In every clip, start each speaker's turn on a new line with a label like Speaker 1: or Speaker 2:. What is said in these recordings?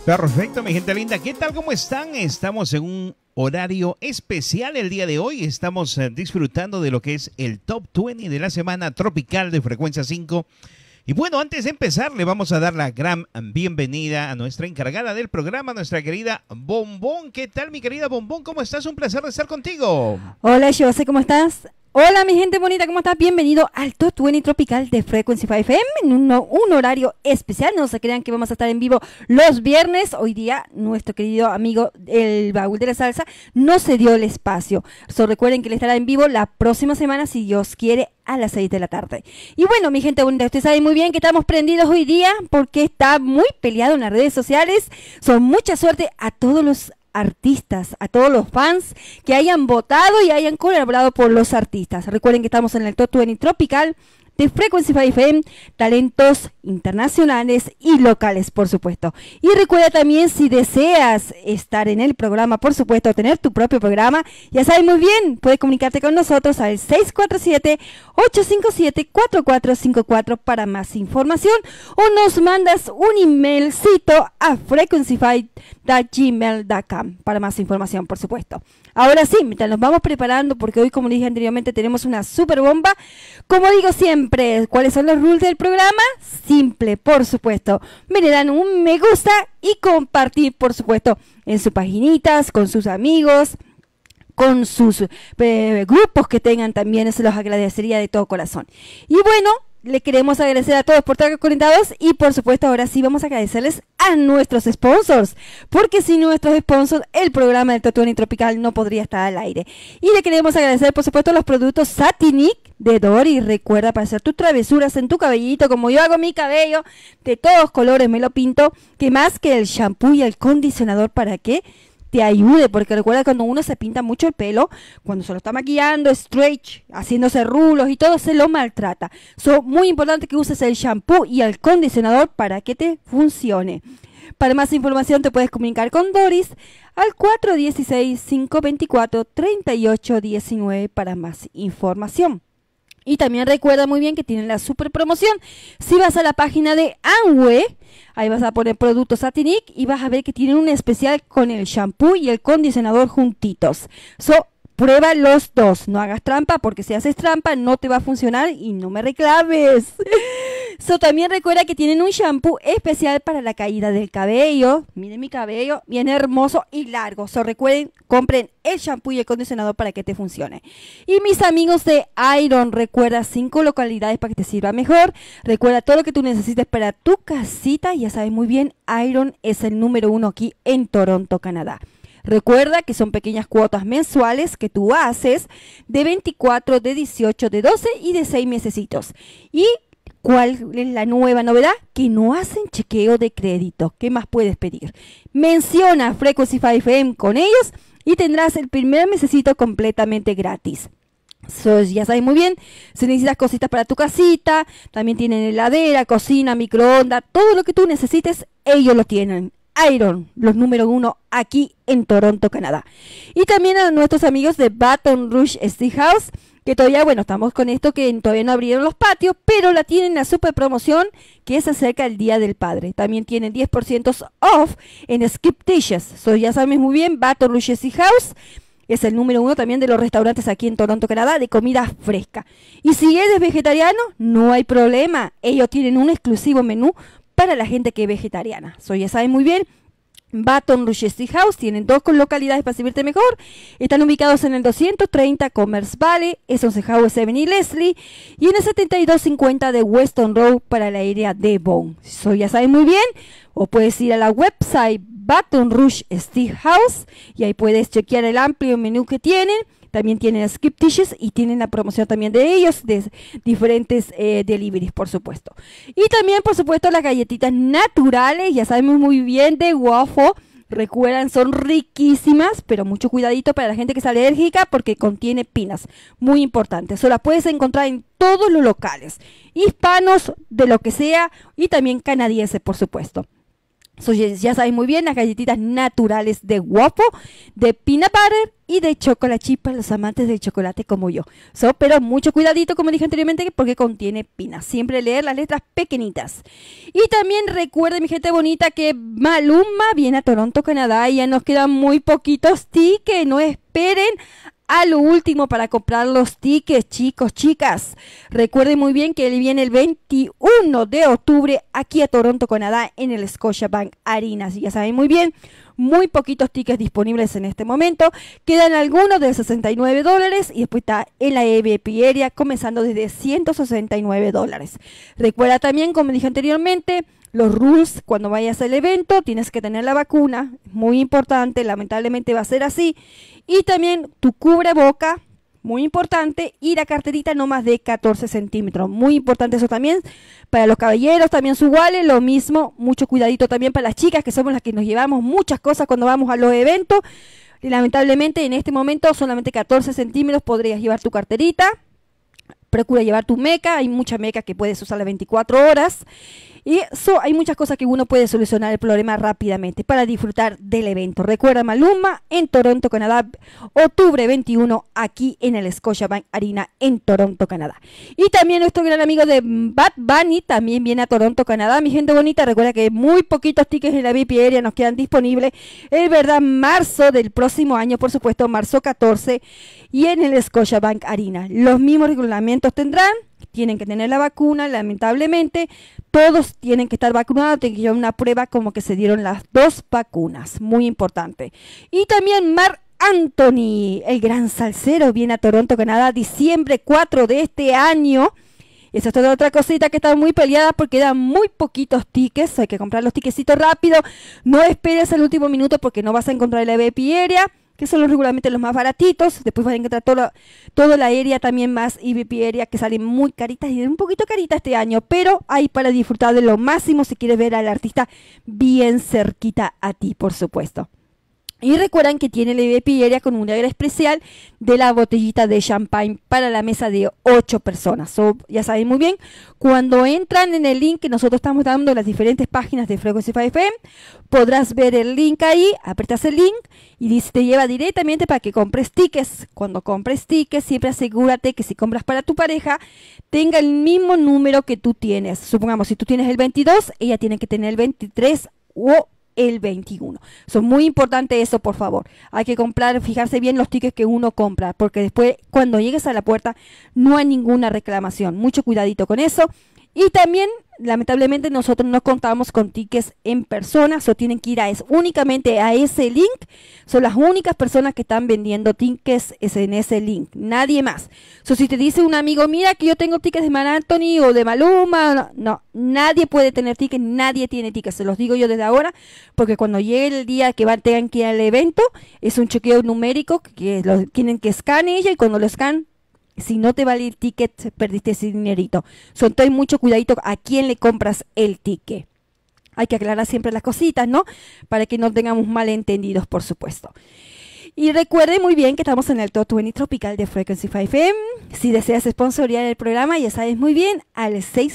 Speaker 1: Perfecto, mi gente linda. ¿Qué tal? ¿Cómo están? Estamos en un horario especial el día de hoy. Estamos disfrutando de lo que es el Top 20 de la semana tropical de Frecuencia 5. Y bueno, antes de empezar, le vamos a dar la gran bienvenida a nuestra encargada del programa, nuestra querida Bombón. ¿Qué tal, mi querida Bombón? ¿Cómo estás? Un placer de estar contigo.
Speaker 2: Hola, José, ¿cómo estás? Hola, mi gente bonita, ¿cómo estás? Bienvenido al Top 20 Tropical de Frequency 5 FM en un horario especial. No se crean que vamos a estar en vivo los viernes. Hoy día, nuestro querido amigo El Baúl de la Salsa no se dio el espacio. Recuerden que él estará en vivo la próxima semana, si Dios quiere, a las 6 de la tarde. Y bueno, mi gente bonita, ustedes saben muy bien que estamos prendidos hoy día porque está muy peleado en las redes sociales. Son mucha suerte a todos los artistas, a todos los fans que hayan votado y hayan colaborado por los artistas. Recuerden que estamos en el Top 20 Tropical de Frequency 5 FM, talentos internacionales y locales, por supuesto. Y recuerda también, si deseas estar en el programa, por supuesto, tener tu propio programa, ya sabes muy bien, puedes comunicarte con nosotros al 647-857-4454 para más información, o nos mandas un emailcito a frequency5.gmail.com para más información, por supuesto. Ahora sí, mientras nos vamos preparando, porque hoy, como dije anteriormente, tenemos una super bomba. Como digo siempre, ¿cuáles son los rules del programa? Simple, por supuesto. Me le dan un me gusta y compartir, por supuesto, en sus paginitas, con sus amigos, con sus grupos que tengan también. Se los agradecería de todo corazón. Y bueno, le queremos agradecer a todos por estar conectados y por supuesto ahora sí vamos a agradecerles a nuestros sponsors, porque sin nuestros sponsors el programa del Top 20 Tropical no podría estar al aire. Y le queremos agradecer por supuesto los productos Satinic de Dori. Recuerda, para hacer tus travesuras en tu cabellito, como yo hago mi cabello de todos colores, me lo pinto, que más que el shampoo y el condicionador, ¿para qué? Te ayude, porque recuerda, cuando uno se pinta mucho el pelo, cuando se lo está maquillando, stretch, haciéndose rulos y todo, se lo maltrata. Muy importante que uses el shampoo y el condicionador para que te funcione. Para más información te puedes comunicar con Doris al 416-524-3819 para más información. Y también recuerda muy bien que tienen la super promoción. Si vas a la página de Amway, ahí vas a poner productos Satinic y vas a ver que tienen un especial con el shampoo y el condicionador juntitos. Prueba los dos, no hagas trampa, porque si haces trampa no te va a funcionar y no me reclames. También recuerda que tienen un shampoo especial para la caída del cabello. Miren mi cabello, bien hermoso y largo. Recuerden, compren el shampoo y el condicionador para que te funcione. Y mis amigos de Iron, recuerda 5 localidades para que te sirva mejor. Recuerda todo lo que tú necesites para tu casita. Ya sabes muy bien, Iron es el número 1 aquí en Toronto, Canadá. Recuerda que son pequeñas cuotas mensuales que tú haces de 24, de 18, de 12 y de 6 mesecitos. ¿Y cuál es la nueva novedad? Que no hacen chequeo de crédito. ¿Qué más puedes pedir? Menciona Frequency 5 FM con ellos y tendrás el primer mesecito completamente gratis. Ya sabes muy bien, si necesitas cositas para tu casita, también tienen heladera, cocina, microondas, todo lo que tú necesites, ellos lo tienen. Iron, los número 1 aquí en Toronto, Canadá. Y también a nuestros amigos de Baton Rouge Steakhouse, que todavía, bueno, estamos con esto que todavía no abrieron los patios, pero la tienen la super promoción que es acerca del Día del Padre. También tienen 10% off en Skip Dishes. Ya sabes muy bien, Baton Rouge Steakhouse es el número 1 también de los restaurantes aquí en Toronto, Canadá, de comida fresca. Y si eres vegetariano, no hay problema. Ellos tienen un exclusivo menú para la gente que es vegetariana. Ya saben muy bien, Baton Rouge Steakhouse tienen 2 localidades para servirte mejor. Están ubicados en el 230 Commerce Valley, House 7 y Leslie, y en el 7250 de Weston Road para la área de Vaughan. Ya saben muy bien, o puedes ir a la website Baton Rouge Steakhouse y ahí puedes chequear el amplio menú que tienen. También tienen Skip Dishes y tienen la promoción también de ellos, de diferentes deliveries, por supuesto. Y también, por supuesto, las galletitas naturales, ya sabemos muy bien, de waffle. Recuerdan, son riquísimas, pero mucho cuidadito para la gente que es alérgica porque contiene pinas. Muy importante. Las puedes encontrar en todos los locales, hispanos, de lo que sea, y también canadienses, por supuesto. Ya sabéis muy bien, las galletitas naturales de waffle, de peanut butter y de chocolate chip para los amantes del chocolate como yo. Pero mucho cuidadito, como dije anteriormente, porque contiene pinas. Siempre leer las letras pequeñitas. Y también recuerden, mi gente bonita, que Maluma viene a Toronto, Canadá, y ya nos quedan muy poquitos tickets. No esperen a lo último para comprar los tickets, chicos, chicas. Recuerden muy bien que él viene el 21 de octubre aquí a Toronto, Canadá, en el Scotiabank Arena. Así ya saben muy bien, muy poquitos tickets disponibles en este momento. Quedan algunos de $69 y después está en la VIP Area comenzando desde $169. Recuerda también, como dije anteriormente, los rules cuando vayas al evento, tienes que tener la vacuna, muy importante, lamentablemente va a ser así. Y también tu cubreboca, muy importante, y la carterita no más de 14 centímetros, muy importante eso también. Para los caballeros también su wallet, lo mismo, mucho cuidadito también para las chicas, que somos las que nos llevamos muchas cosas cuando vamos a los eventos. Y lamentablemente en este momento solamente 14 centímetros podrías llevar tu carterita. Procura llevar tu meca, hay mucha meca que puedes usar las 24 horas. Y eso, hay muchas cosas que uno puede solucionar el problema rápidamente para disfrutar del evento. Recuerda, Maluma en Toronto, Canadá, octubre 21, aquí en el Scotiabank Arena en Toronto, Canadá. Y también nuestro gran amigo de Bad Bunny también viene a Toronto, Canadá. Mi gente bonita, recuerda que muy poquitos tickets en la VIP Area nos quedan disponibles. Es verdad, marzo del próximo año, por supuesto, marzo 14, y en el Scotiabank Arena. Los mismos reglamentos tendrán. Tienen que tener la vacuna, lamentablemente. Todos tienen que estar vacunados, tienen que llevar una prueba como que se dieron las 2 vacunas. Muy importante. Y también Marc Anthony, el gran salsero, viene a Toronto, Canadá, diciembre 4 de este año. Esa es toda otra cosita que está muy peleada porque quedan muy poquitos tickets. Hay que comprar los tickecitos rápido. No esperes al último minuto porque no vas a encontrar la VIP Area, que son regularmente los más baratitos. Después vas a encontrar todo la aérea también más y VIP Area, que salen muy caritas y un poquito caritas este año, pero hay para disfrutar de lo máximo si quieres ver al artista bien cerquita a ti, por supuesto. Y recuerdan que tiene la VIP Area con un regalo especial de la botellita de champagne para la mesa de 8 personas. Ya saben muy bien, cuando entran en el link que nosotros estamos dando en las diferentes páginas de Frequency 5 FM, podrás ver el link ahí, apretas el link y te lleva directamente para que compres tickets. Cuando compres tickets, siempre asegúrate que si compras para tu pareja, tenga el mismo número que tú tienes. Supongamos, si tú tienes el 22, ella tiene que tener el 23 o el 21. Son muy importante eso, por favor. Hay que comprar, fijarse bien los tickets que uno compra, porque después cuando llegues a la puerta no hay ninguna reclamación. Mucho cuidadito con eso. Y también, lamentablemente, nosotros no contamos con tickets en persona, tienen que ir únicamente a ese link. Son las únicas personas que están vendiendo tickets en ese link, nadie más. Si te dice un amigo, mira que yo tengo tickets de Marc Anthony o de Maluma, no, nadie puede tener tickets, nadie tiene tickets. Se los digo yo desde ahora, porque cuando llegue el día que tengan que ir al evento, es un chequeo numérico que tienen que escanear ella, y cuando lo escanean, si no te vale el ticket, perdiste ese dinerito. Ten mucho cuidadito a quién le compras el ticket. Hay que aclarar siempre las cositas, ¿no? Para que no tengamos malentendidos, por supuesto. Y recuerden muy bien que estamos en el Top 20 Tropical de Frequency 5 FM. Si deseas sponsorear el programa, ya sabes muy bien, al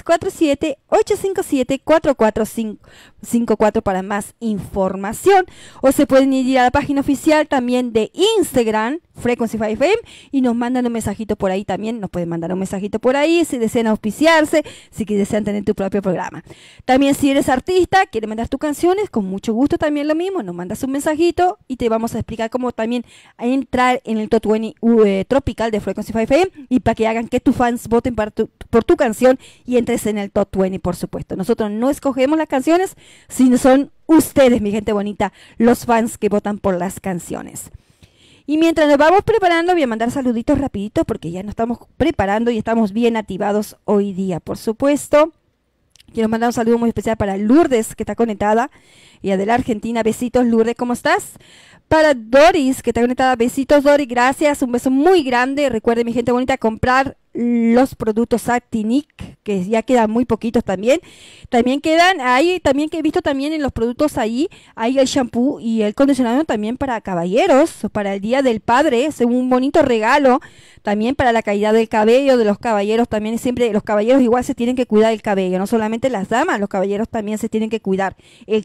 Speaker 2: 647-857-4454 para más información. O se pueden ir a la página oficial también de Instagram, Frequency 5 FM, y nos mandan un mensajito por ahí también. Nos pueden mandar un mensajito por ahí si desean auspiciarse, si desean tener tu propio programa. También si eres artista, quieres mandar tus canciones, con mucho gusto también lo mismo. Nos mandas un mensajito y te vamos a explicar cómo también a entrar en el Top 20 Tropical de Frequency 5 FM, y para que hagan que tus fans voten por tu canción y entres en el Top 20, por supuesto. Nosotros no escogemos las canciones, sino son ustedes, mi gente bonita, los fans que votan por las canciones. Y mientras nos vamos preparando, voy a mandar saluditos rapiditos porque ya nos estamos preparando y estamos bien activados hoy día, por supuesto. Quiero mandar un saludo muy especial para Lourdes, que está conectada, y de la Argentina. Besitos, Lourdes, ¿cómo estás? Para Doris, que está conectada. Besitos, Doris, gracias. Un beso muy grande. Recuerden, mi gente bonita, comprar los productos Actinic, que ya quedan muy poquitos también. También quedan ahí, también que he visto también en los productos ahí, hay el shampoo y el condicionador también para caballeros, para el Día del Padre, es un bonito regalo. También para la caída del cabello de los caballeros, también siempre los caballeros igual se tienen que cuidar el cabello, no solamente las damas, los caballeros también se tienen que cuidar el cabello.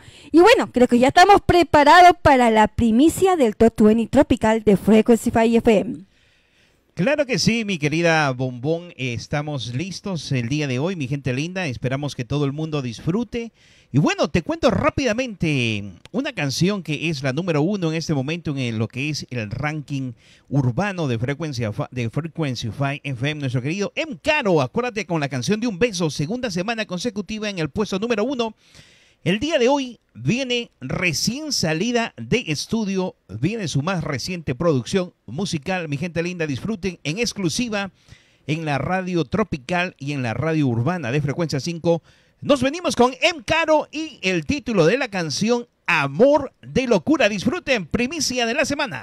Speaker 2: Y bueno, creo que ya estamos preparados para la primicia del Top 20 Tropical de Frequency 5 FM.
Speaker 1: Claro que sí, mi querida Bombón, estamos listos el día de hoy, mi gente linda, esperamos que todo el mundo disfrute. Y bueno, te cuento rápidamente una canción que es la número 1 en este momento en lo que es el ranking urbano de Frequency 5 FM, nuestro querido M. Caro, acuérdate, con la canción de Un Beso, segunda semana consecutiva en el puesto número 1. El día de hoy viene recién salida de estudio, viene su más reciente producción musical. Mi gente linda, disfruten en exclusiva en la radio tropical y en la radio urbana de Frecuencia 5. Nos venimos con M. Caro y el título de la canción Amor de Locura. Disfruten, primicia de la semana.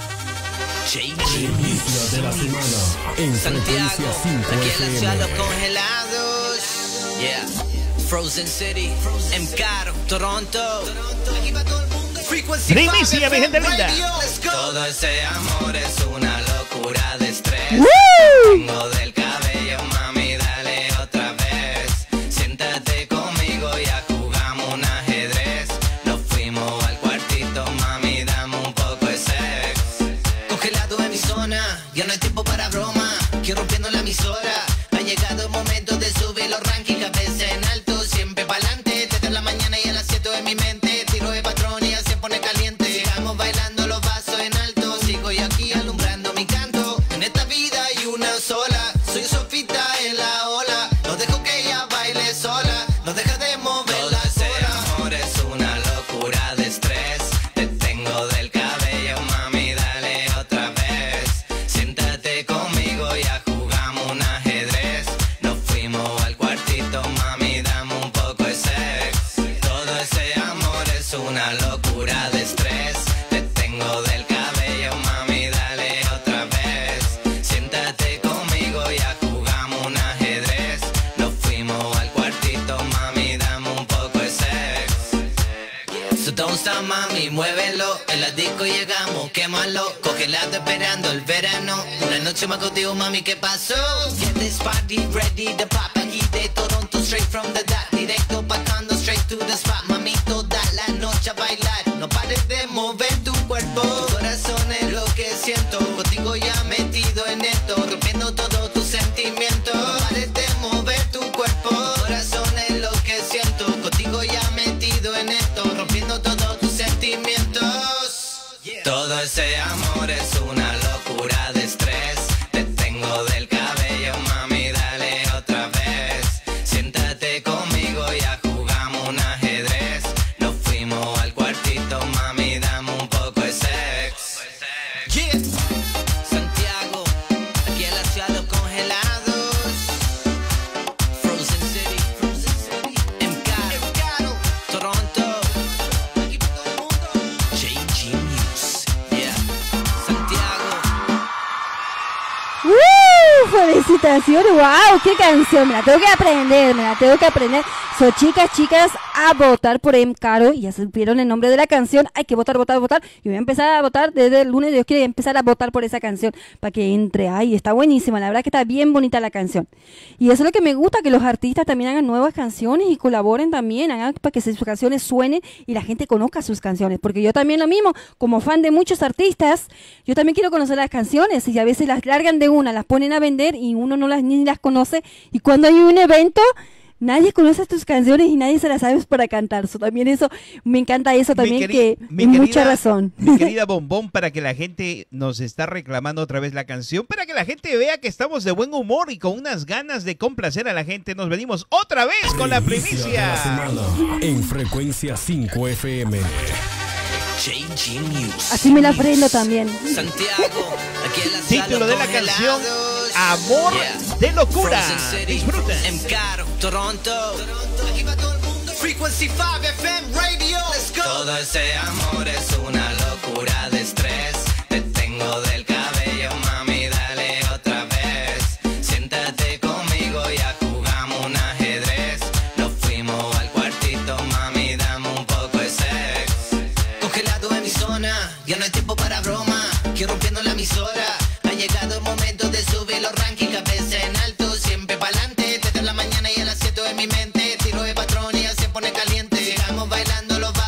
Speaker 3: Primicia de la semana en Santiago, aquí en la ciudad los congelados. Yeah. Frozen City, M. Caro, Toronto.
Speaker 1: Primicia, mi gente linda.
Speaker 3: Todo ese amor es una locura de estrés. Tengo del cabello, mami, dale otra vez. Siéntate conmigo, ya jugamos un ajedrez. Nos fuimos al cuartito, mami, dame un poco de sex. Congelado en mi zona, ya no hay tiempo para broma. Que rompiendo la emisora, ha llegado el momento de subir los rankings, cabeza en alto. Siempre pa'lante, desde la mañana y a las 7 en mi mente. Tiro de patrón y ya se pone caliente. Sigamos bailando los vasos en alto. Sigo yo aquí alumbrando mi canto. En esta vida hay una sola. Soy Sofita en la ola. No dejo que ella baile sola. No deja de mover la cola. Todo ese amor es una locura de estrés. Te tengo del cabello, mami, dale otra vez. Siéntate conmigo, ya jugamos un ajedrez. Nos fuimos al cuartito, mami, dame un poco de sex. Todo ese amor es una locura de estrés. Te tengo del cabello, mami, dale otra vez. Siéntate conmigo, ya jugamos un ajedrez. Nos fuimos al cuartito, mami, dame un poco de sex. So don't stop, mami, muévelo. En la disco llegamos, quémalo. Congelado esperando el verano. Una noche más contigo, mami, ¿qué pasó? Get this party ready to pop. Aquí de Toronto, straight from the dot. Directo pacando, straight to the spot. Mami, toda la noche a bailar. No pares de mover tu cuerpo. Tu corazón es lo que siento. Contigo ya metido en esto. Rompiendo todos tus sentimientos. No pares de mover tu cuerpo. Tu corazón es lo que siento. Contigo ya metido en esto. Rompiendo todos tus sentimientos. Todo ese amor es una locura de estrés. Te tengo del cabello, mami, dale otra vez. Siéntate conmigo, ya jugamos un ajedrez. Nos fuimos al cuartito, mami, dame un poco de sex. Yeah. Santiago, aquí en la ciudad los congelados. Frozen City, M. Caro, Toronto. Aquí para todo el mundo. JG News, yeah. Santiago.
Speaker 2: Felicitaciones, wow, qué canción, me la tengo que aprender. So, chicas, a votar por M. Caro. Ya supieron el nombre de la canción. Hay que votar. Yo voy a empezar a votar desde el lunes. Yo quiero empezar a votar por esa canción para que entre. Ay, está buenísima. La verdad que está bien bonita la canción. Y eso es lo que me gusta, que los artistas también hagan nuevas canciones y colaboren también, hagan para que sus canciones suenen y la gente conozca sus canciones. Porque yo también lo mismo, como fan de muchos artistas, yo también quiero conocer las canciones y a veces las largan de una, las ponen a vender y uno ni las conoce. Y cuando hay un evento, nadie conoce tus canciones y nadie se las sabe para cantar. So, también eso, me encanta eso también, que hay mucha razón.
Speaker 1: Mi querida Bombón, para que la gente nos está reclamando otra vez la canción, para que la gente vea que estamos de buen humor y con unas ganas de complacer a la gente, nos venimos otra vez con la primicia.
Speaker 4: De la semana en Frecuencia 5 FM.
Speaker 3: JG News.
Speaker 2: Así me la aprendo también.
Speaker 3: Santiago, aquí en la ciudad
Speaker 1: Título de la
Speaker 3: los
Speaker 1: canción,
Speaker 3: congelados.
Speaker 1: Amor de Locura.
Speaker 3: Frozen City,
Speaker 1: Disfruten.
Speaker 3: M. Caro, Toronto. Aquí va todo el mundo. Frequency 5 FM Radio. Let's go. Todo ese amor es una locura de estrés. Te tengo del cabello, mami, dale otra vez. Siéntate conmigo, ya jugamos un ajedrez. Nos fuimos al cuartito, mami, dame un poco de sex. Congelado en mi zona, ya no hay tiempo para broma. Que rompiendo la emisora. Ha llegado el momento de subir los rankings, cabeza en alto, siempre pa'lante. Desde la mañana y a las 7 en mi mente. Tiro de patrón y ya se pone caliente. Sigamos bailando los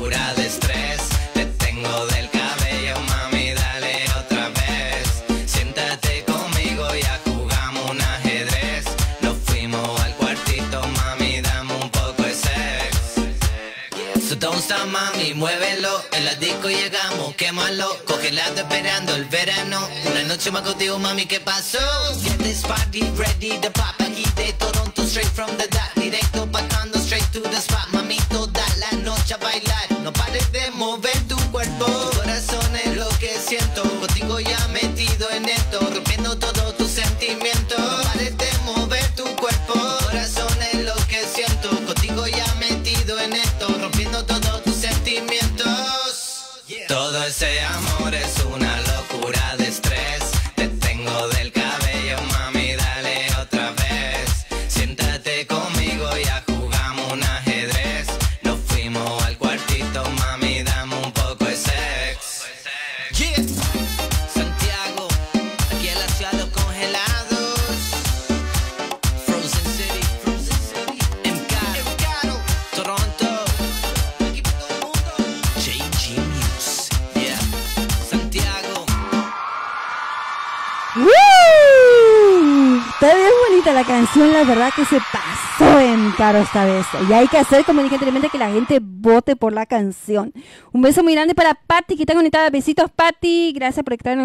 Speaker 3: locura de estrés. Te tengo del cabello, mami, dale otra vez. Siéntate conmigo, ya jugamos un ajedrez. Nos fuimos al cuartito, mami, dame un poco de sex. So don't stop, mami, muévelo. En la disco llegamos, quémalo. Congelado esperando el verano. Una noche más contigo, mami, ¿qué pasó? Get this party ready to pop. Aquí de Toronto, straight from the dot. Directo pa'cando, straight to the spot. Mami, toda la noche a bailar. No pares de mover tu cuerpo. Tu corazón es lo que siento. Contigo ya metido en esto. Rompiendo todos tus sentimientos. No pares de mover tu cuerpo. Tu corazón es lo que siento. Contigo ya metido en esto. Rompiendo todos tus sentimientos. Todo ese amor es una locura de estrés. Te tengo del cabello, mami, dale otra vez. Siéntate conmigo, ya jugamos un ajedrez. Nos fuimos al cuartito, mami, dame un poco de sex. Yeah. Santiago, aquí en la ciudad de los congelados. Frozen City, MK, Toronto, aquí para todo el mundo. JG News, yeah. Santiago.
Speaker 2: Está bien bonita la canción, la verdad que se pasó en caro esta vez. Y hay que hacer, como dije anteriormente, que la gente vote por la canción. Un beso muy grande para Patti, que está conectada. Besitos, Patti. Gracias por estar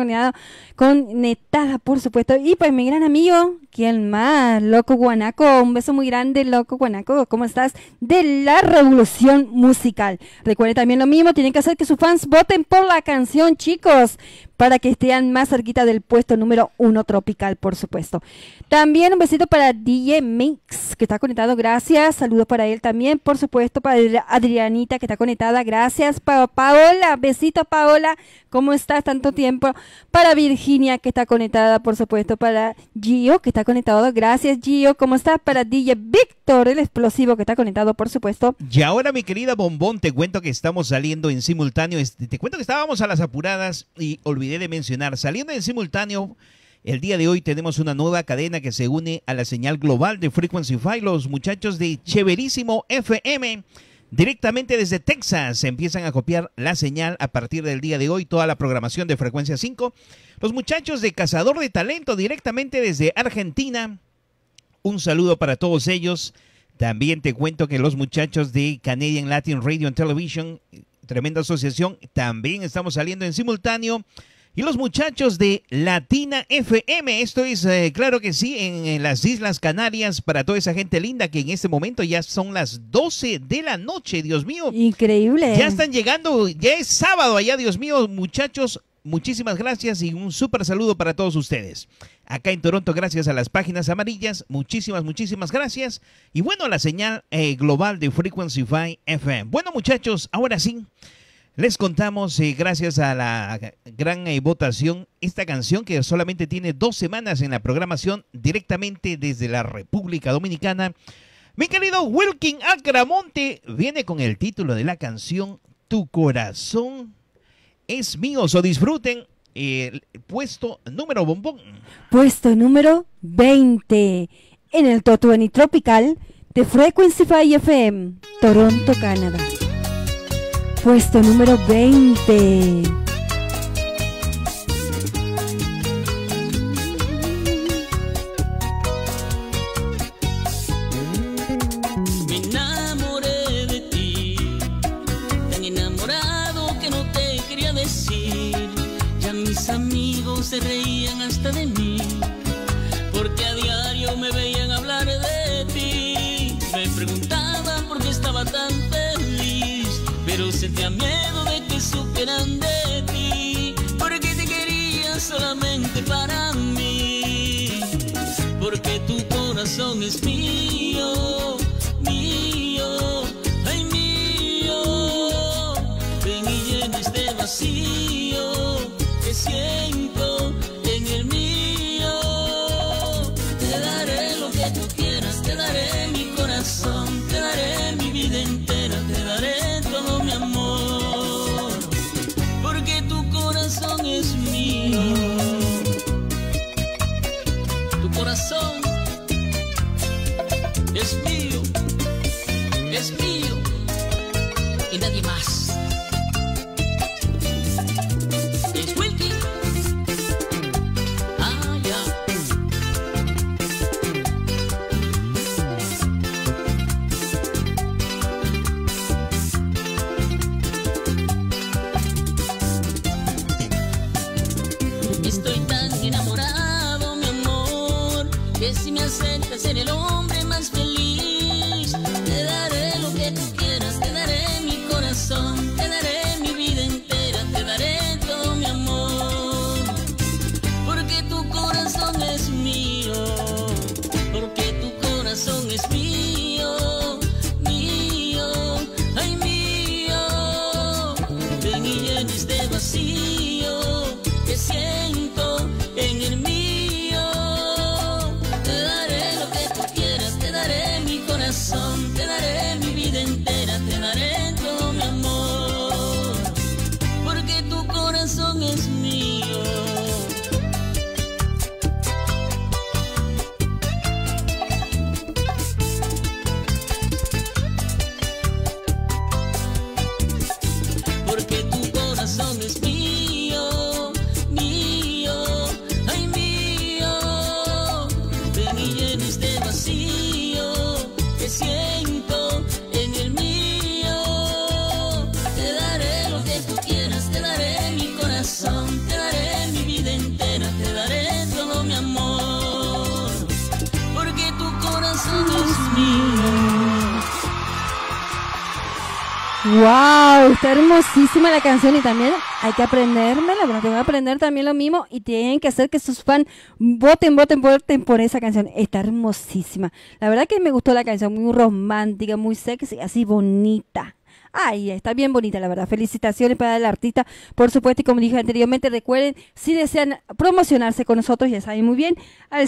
Speaker 2: conectada, por supuesto. Y pues mi gran amigo, ¿quién más? Loco Guanaco. Un beso muy grande, Loco Guanaco. ¿Cómo estás? De la revolución musical. Recuerden también lo mismo, tienen que hacer que sus fans voten por la canción, chicos, para que estén más cerquita del puesto número 1 tropical, por supuesto. También un besito para DJ Mix, que está conectado, gracias. Saludos para él también, por supuesto, para Adrianita, que está conectada, gracias. Para Paola, besito Paola, ¿cómo estás? Tanto tiempo. Para Virginia, que está conectada, por supuesto. Para Gio, que está conectado, gracias Gio, ¿cómo estás? Para DJ Víctor, el explosivo, que está conectado, por supuesto.
Speaker 1: Y ahora, mi querida Bombón, te cuento que estamos saliendo en simultáneo. Te cuento que estábamos a las apuradas y olvidé de mencionar, saliendo en simultáneo, el día de hoy tenemos una nueva cadena que se une a la señal global de Frequency 5. Los muchachos de Chéverísimo FM, directamente desde Texas, empiezan a copiar la señal a partir del día de hoy, toda la programación de Frecuencia 5. Los muchachos de Cazador de Talento, directamente desde Argentina, un saludo para todos ellos. También te cuento que los muchachos de Canadian Latin Radio and Television, tremenda asociación, también estamos saliendo en simultáneo. Y los muchachos de Latina FM, esto es, claro que sí, en las Islas Canarias, para toda esa gente linda que en este momento ya son las 12 de la noche, Dios mío.
Speaker 2: Increíble.
Speaker 1: Ya están llegando, ya es sábado allá, Dios mío, muchachos, muchísimas gracias y un súper saludo para todos ustedes. Acá en Toronto, gracias a las páginas amarillas, muchísimas gracias. Y bueno, la señal global de Frequency 5 FM. Bueno, muchachos, ahora sí. Les contamos, gracias a la gran votación, esta canción que solamente tiene 2 semanas en la programación directamente desde la República Dominicana. Mi querido Wilkin Acramonte viene con el título de la canción Tu corazón es mío. So disfruten el puesto número bombón.
Speaker 2: Puesto número 20 en el Top 20 Tropical de Frequency 5 FM, Toronto, Canadá. Puesto número 20.
Speaker 5: Me enamoré de ti, tan enamorado que no te quería decir. Ya mis amigos se reían hasta de mí, porque a diario me veían hablar de ti. Me preguntaban por qué estaba tan feliz, pero sentía miedo de que supieran de ti, porque te quería solamente para mí, porque tu corazón es mío, mío, ay mío. Ven y llena este vacío que siento en el mío. Te daré lo que tú quieras, te daré mi corazón, te daré mi vida entera, te daré todo mi amor, porque tu corazón es mío. Tu corazón es mío y nadie más. que si me aceptas ser el hombre más feliz. Te daré lo que tú quieras, te daré mi corazón, te daré mi vida entera, te daré todo mi amor. Porque tu corazón es mío, porque tu corazón es mío, mío, ay mío. Ven y llena este vacío que siento en el mío. Te daré lo que tú quieras, te daré mi corazón, te daré mi vida entera, te daré todo mi amor. Porque tu corazón es mío. Porque tu corazón es mío, mío, ay mío. Ven y llena este vacío que siento en el mío. Te daré lo que tú quieras, te daré mi corazón, te daré mi vida entera, te daré todo mi amor. Porque tu corazón es mío.
Speaker 2: Wow, está hermosísima la canción y también hay que aprendérmela. Bueno, te voy a aprender también lo mismo y tienen que hacer que sus fans voten por esa canción. Está hermosísima. La verdad que me gustó la canción, muy romántica, muy sexy, así bonita. Ay, está bien bonita, la verdad. Felicitaciones para el artista, por supuesto. Y como dije anteriormente, recuerden, si desean promocionarse con nosotros, ya saben muy bien, al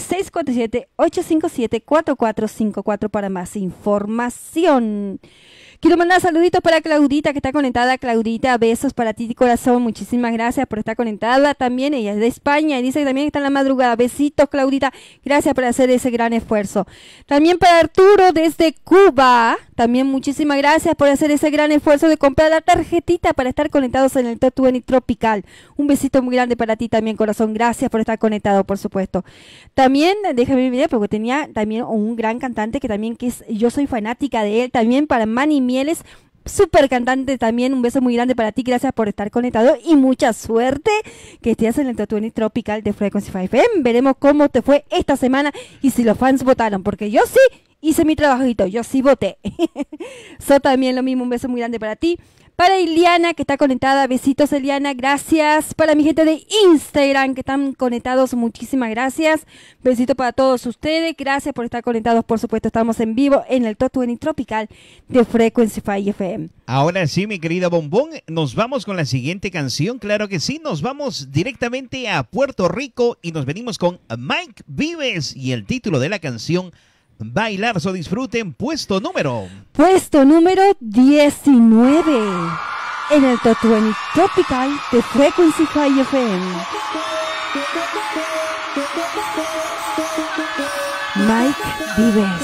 Speaker 2: 647-857-4454 para más información. Quiero mandar saluditos para Claudita, que está conectada. Claudita, besos para ti, corazón. Muchísimas gracias por estar conectada también. Ella es de España y dice que también está en la madrugada. Besitos, Claudita. Gracias por hacer ese gran esfuerzo. También para Arturo desde Cuba. También muchísimas gracias por hacer ese gran esfuerzo de comprar la tarjetita para estar conectados en el Top 20 Tropical. Un besito muy grande para ti también, corazón. Gracias por estar conectado, por supuesto. También, déjame ver, porque tenía también un gran cantante que también yo soy fanática de él. También para Manny Mieles, súper cantante también. Un beso muy grande para ti. Gracias por estar conectado y mucha suerte que estés en el Top 20 Tropical de Frequency 5 FM. Veremos cómo te fue esta semana y si los fans votaron, porque yo sí hice mi trabajito, yo sí voté. También lo mismo, un beso muy grande para ti. Para Iliana, que está conectada, besitos Iliana, gracias. Para mi gente de Instagram, que están conectados, muchísimas gracias. Besito para todos ustedes, gracias por estar conectados, por supuesto, estamos en vivo en el Top 20 Tropical de Frequency 5 FM.
Speaker 1: Ahora sí, mi querida Bombón, nos vamos con la siguiente canción, claro que sí, nos vamos directamente a Puerto Rico y nos venimos con Mike Vives y el título de la canción, Bailar, disfruten, puesto número
Speaker 2: 19 en el Top 20 Tropical de Frequency 5 FM. Mike Vives.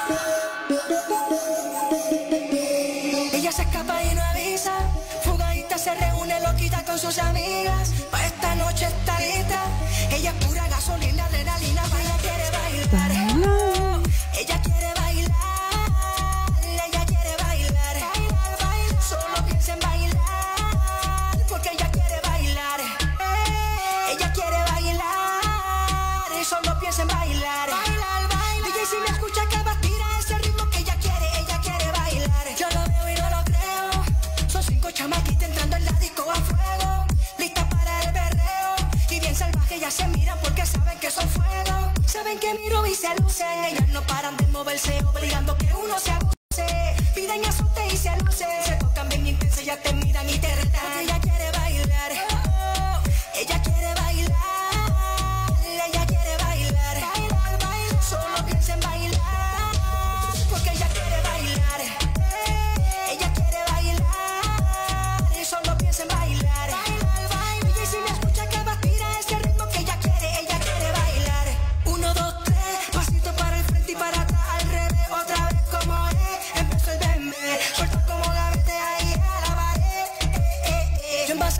Speaker 6: Ella se escapa y no avisa, fugadita se reúne loquita con sus amigas. Pa' esta noche está lista, ella es pura gasolina, adrenalina, ella quiere bailar. Ella quiere bailar, ella quiere bailar, solo piensa en bailar, porque ella quiere bailar. Ella quiere bailar, solo piensa en bailar. DJ, si me escucha que va a tirar ese ritmo que ella quiere bailar. Yo lo veo y no lo creo, son 5 chamaquitas entrando en la disco a fuego, listas para el perreo, y bien salvaje ellas se miran porque saben que son fuego. Saben que miro y se lucen, ellas no paran de moverse, obligando que uno se abuse. Piden azote y se lucen, se tocan bien intensa, ya te miran y te retan. Porque ella quiere bailar, ella quiere bailar, ella quiere bailar, solo piensa en bailar, porque ella quiere bailar, ella quiere bailar, solo piensa en bailar. Y si me escucha que va a tirar ese ritmo que ella quiere bailar. 1, 2, 3, pasito para el frente y para atrás, al revés, otra vez como es. Empezó el bembe, suelto como gavete ahí a la pared. Yo en base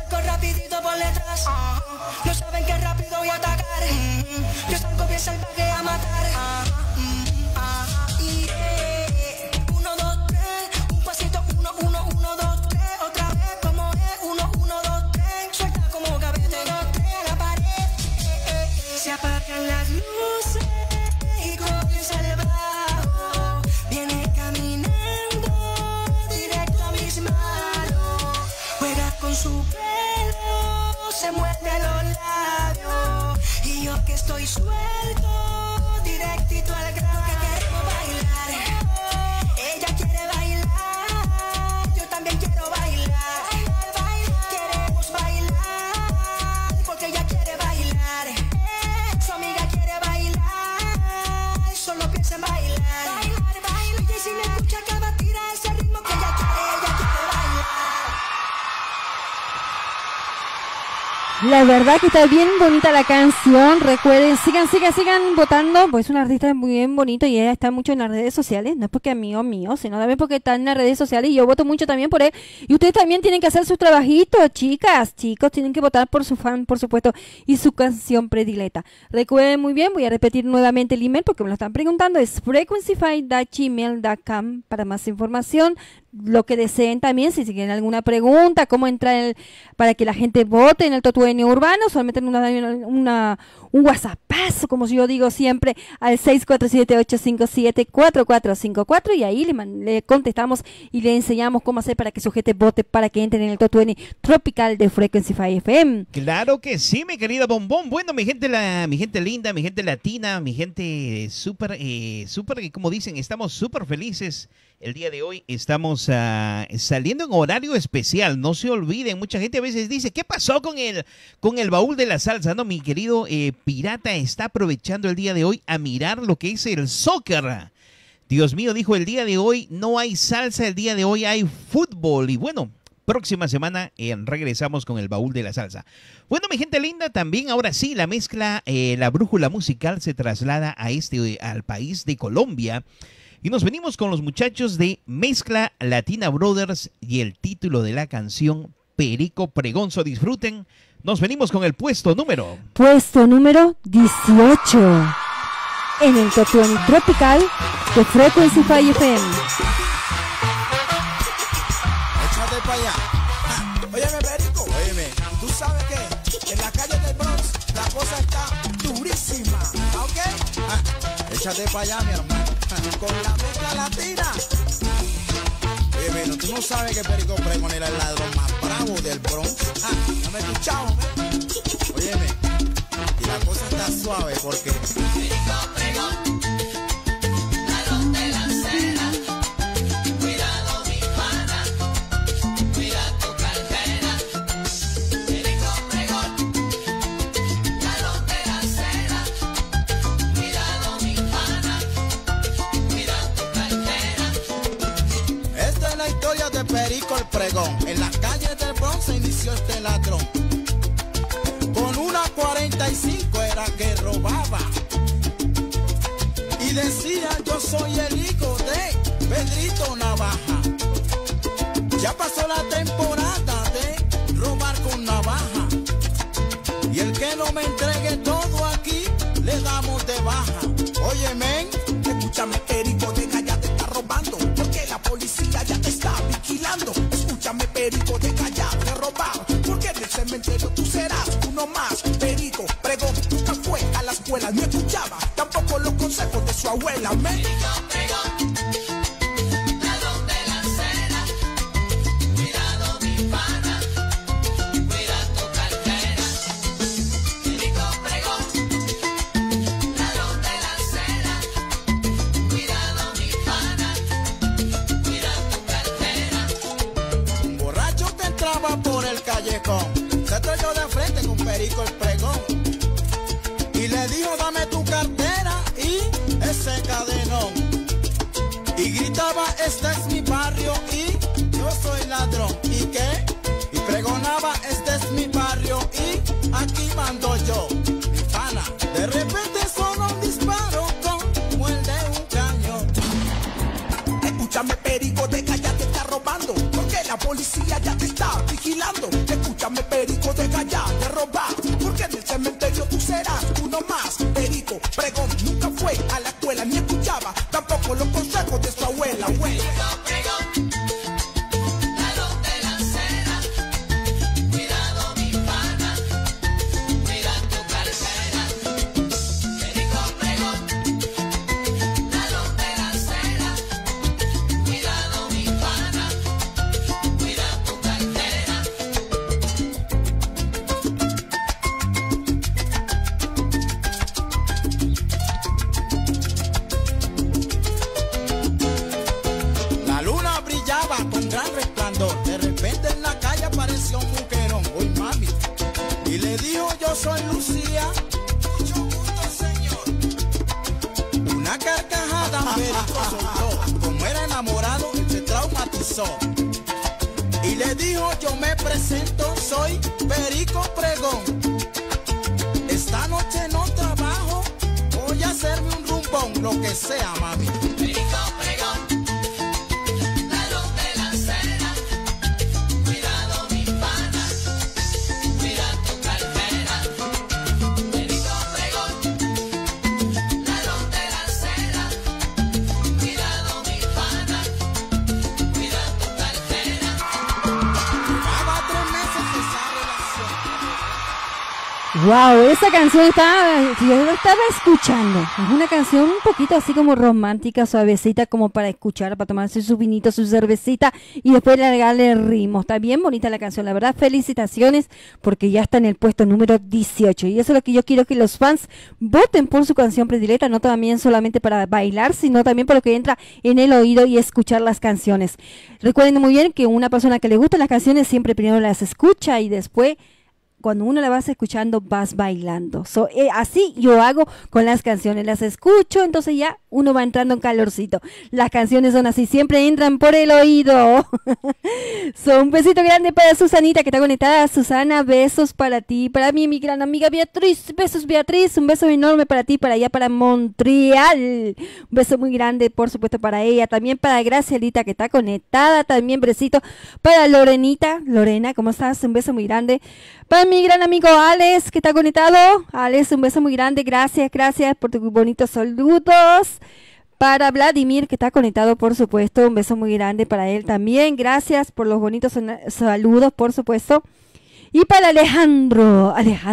Speaker 6: suelto, directito al grano que queremos bailar. Ella quiere bailar, yo también quiero bailar. Queremos bailar, porque ella quiere bailar. Su amiga quiere bailar, solo piensa en bailar. Y si me escucha acaba tira ese ritmo que ella quiere bailar.
Speaker 2: La verdad que está bien bonita la canción. Recuerden, sigan votando. Pues es un artista muy bien bonito y ella está mucho en las redes sociales. No es porque amigo mío, sino también porque está en las redes sociales y yo voto mucho también por él. Y ustedes también tienen que hacer sus trabajitos, chicas, chicos. Tienen que votar por su fan, por supuesto, y su canción predilecta. Recuerden muy bien, voy a repetir nuevamente el email porque me lo están preguntando. Es frequencyfight@gmail.com para más información. Lo que deseen también, si tienen alguna pregunta, cómo entrar para que la gente vote en el Top 20 urbano, solamente un WhatsAppazo, como yo digo siempre, al 6478574454 y ahí le contestamos y le enseñamos cómo hacer para que su gente vote para que entren en el Top 20 tropical de Frequency 5 FM.
Speaker 1: Claro que sí, mi querida Bombón. Bueno, mi gente linda, mi gente latina, mi gente súper, como dicen, estamos súper felices. El día de hoy estamos saliendo en horario especial. No se olviden, mucha gente a veces dice, ¿qué pasó con el baúl de la salsa? No, mi querido Pirata está aprovechando el día de hoy a mirar lo que es el soccer. Dios mío, dijo, el día de hoy no hay salsa, el día de hoy hay fútbol. Y bueno, próxima semana regresamos con el baúl de la salsa. Bueno, mi gente linda, también ahora sí, la mezcla, la brújula musical se traslada al país de Colombia. Y nos venimos con los muchachos de Mezcla Latina Brothers y el título de la canción Perico Pregonzo. Disfruten. Nos venimos con el puesto número
Speaker 2: 18 en el Top 20 Tropical de Frequency 5 FM.
Speaker 7: Échate para allá. Óyeme, Perico. Óyeme, ¿tú sabes qué? En la calle del Bronx la cosa está durísima. ¿Ok? Échate para allá, mi hermano. Con la mezcla latina. Oye, bueno, tú no sabes que Perico Pregón era el ladrón más bravo del Bronx. No me he escuchado, óyeme. Y la cosa está suave porque
Speaker 3: Perico Pregón, ladrón de la acera. Cuidado mi pana, cuida tu cartera. Perico Pregón, ladrón de la acera. Cuidado mi pana.
Speaker 7: esta es la historia de Perico el Pregón. En las calles del Bronx se inició este ladrón. Con una 45 era que robaba. Y decía, yo soy el hijo de Pedrito Navaja. Ya pasó la temporada de robar con navaja. Y el que no me entregue todo aquí, le damos de baja. Oye, men, escúchame, Perico, deja ya te está robando. Porque la policía ya te está vigilando. Escúchame, Perico, deja ya de robar. Porque en el cementerio tú serás uno más. Perico Pregón nunca fue a la escuela, ni escuchaba tampoco los consejos de su abuela, men.
Speaker 3: Perico Pregón, ladrón de la acera. Cuidado mi pana, cuida tu cartera. Perico Pregón, ladrón de la acera. Cuidado mi pana, cuida tu cartera.
Speaker 7: Un borracho te entraba por el callejón, se estrelló de frente con Perico el Pregón y le dijo, dame tu cartera y ese cadenón. Y gritaba, este es mi barrio y yo soy ladrón. ¿Y qué? Y pregonaba, este es mi barrio y aquí mando yo. Mi pana, de repente sonó un disparo como el de un cañón. Escúchame, Perico, deja ya te está robando. Porque la policía ya te está vigilando. Escúchame, Perico, deja ya de robar. Porque en el cementerio tú serás uno más. Perico Pregón nunca fue a la escuela, ni escuchaba tampoco los consejos de su abuela.
Speaker 3: Perico Pregón, ladrón de la acera. Cuidado mi pana, cuida tu cartera. Perico Pregón, ladrón de la acera. Cuidado mi pana, cuida tu cartera.
Speaker 7: dijo yo soy Lucía. Mucho gusto, señor. Una carcajada Perico soltó. Como era enamorado, él se traumatizó. Y le dijo yo me presento, soy Perico Pregón. Esta noche no trabajo, voy a hacerme un rumbón, lo que sea, mami.
Speaker 3: Perico Pregón, ladrón de la acera. Cuidado mi pana, cuida tu cartera. Perico Pregón, ladrón de la acera. Cuidado mi pana, cuida tu cartera.
Speaker 7: Llevaba 3 meses esa relación.
Speaker 2: Wow, esa canción yo la estaba escuchando. Es una canción un poquito así como romántica, suavecita, como para escuchar, para tomarse su vinito, su cervecita y después largarle el ritmo. Está bien bonita la canción, la verdad, felicitaciones porque ya está en el puesto número 18. Y eso es lo que yo quiero que los fans voten por su canción predilecta, no también solamente para bailar, sino también por lo que entra en el oído y escuchar las canciones. Recuerden muy bien que una persona que le gustan las canciones siempre primero las escucha y después cuando uno la vas escuchando, vas bailando. Así yo hago con las canciones, las escucho, entonces ya uno va entrando en calorcito. Las canciones son así, siempre entran por el oído. Un besito grande para Susanita, que está conectada. Susana, besos para ti, para mí, mi gran amiga Beatriz. Besos, Beatriz, un beso enorme para ti, para allá, para Montreal. Un beso muy grande, por supuesto, para ella. También para Gracielita, que está conectada. También besito para Lorenita. Lorena, ¿cómo estás? Un beso muy grande. Para mi gran amigo Alex, que está conectado. Alex, un beso muy grande. Gracias por tus bonitos saludos. Para Vladimir, que está conectado, por supuesto. Un beso muy grande para él también. Gracias por los bonitos saludos, por supuesto. Y para Alejandro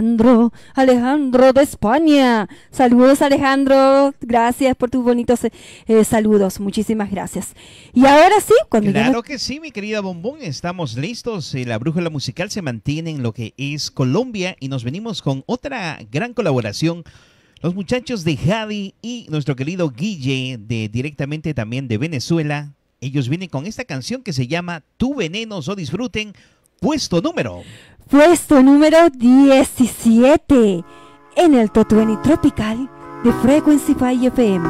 Speaker 2: de España. Saludos, Alejandro. Gracias por tus bonitos saludos. Muchísimas gracias. Y ahora sí,
Speaker 1: Claro que sí, mi querida Bombón. Estamos listos. La brújula musical se mantiene en lo que es Colombia y nos venimos con otra gran colaboración. Los muchachos de Jadi y nuestro querido Guille, directamente también de Venezuela. Ellos vienen con esta canción que se llama Tu Veneno. So disfruten. Puesto número
Speaker 2: 17 en el Top 20 Tropical de Frequency 5 FM.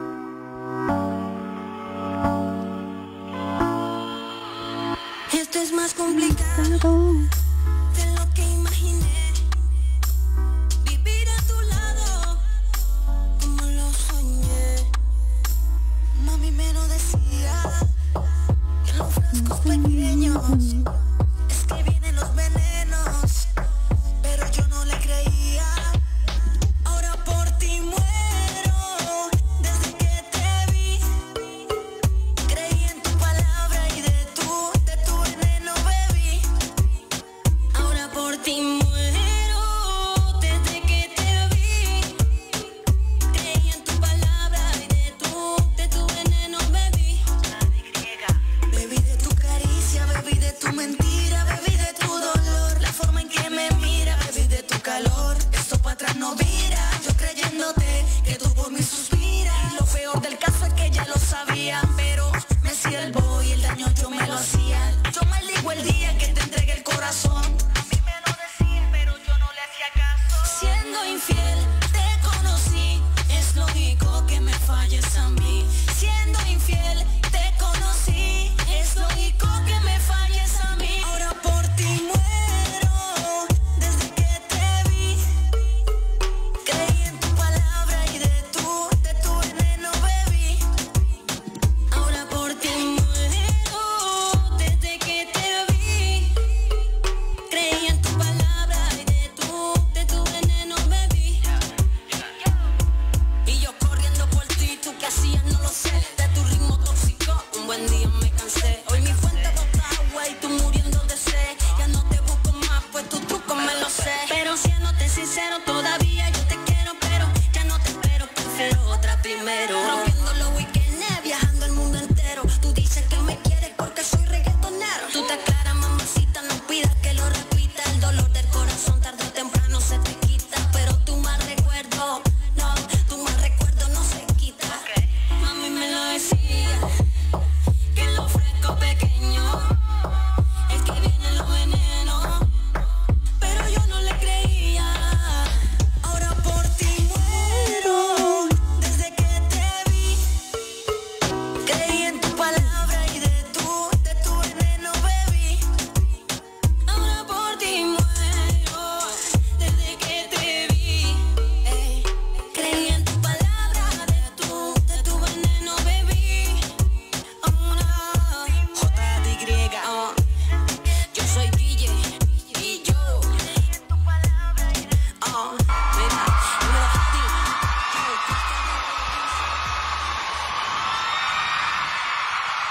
Speaker 6: Esto es más complicado de lo que imaginé. Vivir a tu lado como lo soñé. Mami me lo decía, que los frascos pequeños es que vienen los venenos, pero yo no le creía. Ahora por ti muero, desde que te vi. Creí en tu palabra y de tu veneno bebí. Ahora por ti muero, desde que te vi. Creí en tu palabra y de tu veneno bebí. Bebí de tu caricia, bebí de tu mentira, bebí de tu dolor, la forma en que me mira, bebí de tu calor. Esto para atrás no vira, yo creyéndote que tú por mí suspiras. Lo peor del caso es que ya lo sabía, pero me sirvo y el daño yo me lo hacía. Yo maldigo el día que te entregué el corazón. A mí me lo decía, pero yo no le hacía caso. Siendo infiel te conocí, es lógico que me falles a mí. Siendo infiel te conocí, es lógico que me falles a mí. Ahora por ti muero, desde que te vi. Creí en tu palabra y de tu veneno bebí. Ahora por ti muero, desde que te vi. Creí en tu palabra y de tu veneno bebí. Y yo corriendo por ti, tú que hacías no lo sé. De tu ritmo tóxico, un buen día me cansé. Hoy mi fuente bota agua y tú muriendo de sed. Ya no te busco más, pues tu truco me lo sé. Pero siéndote sincero, todavía yo te quiero, pero ya no te espero, prefiero otra primero. Rompiendo los weekends, viajando el mundo entero. Tú dices que me quieres porque soy reggaetonero. Tú te aclaras, mamacita, no pidas que lo repita. El dolor del corazón tarde o temprano se te quita, pero tu mal recuerdo, no, tu mal recuerdo no se quita. Mami me lo decía, que lo fresco pequeño es que vienen los venenos, pero yo no le creía.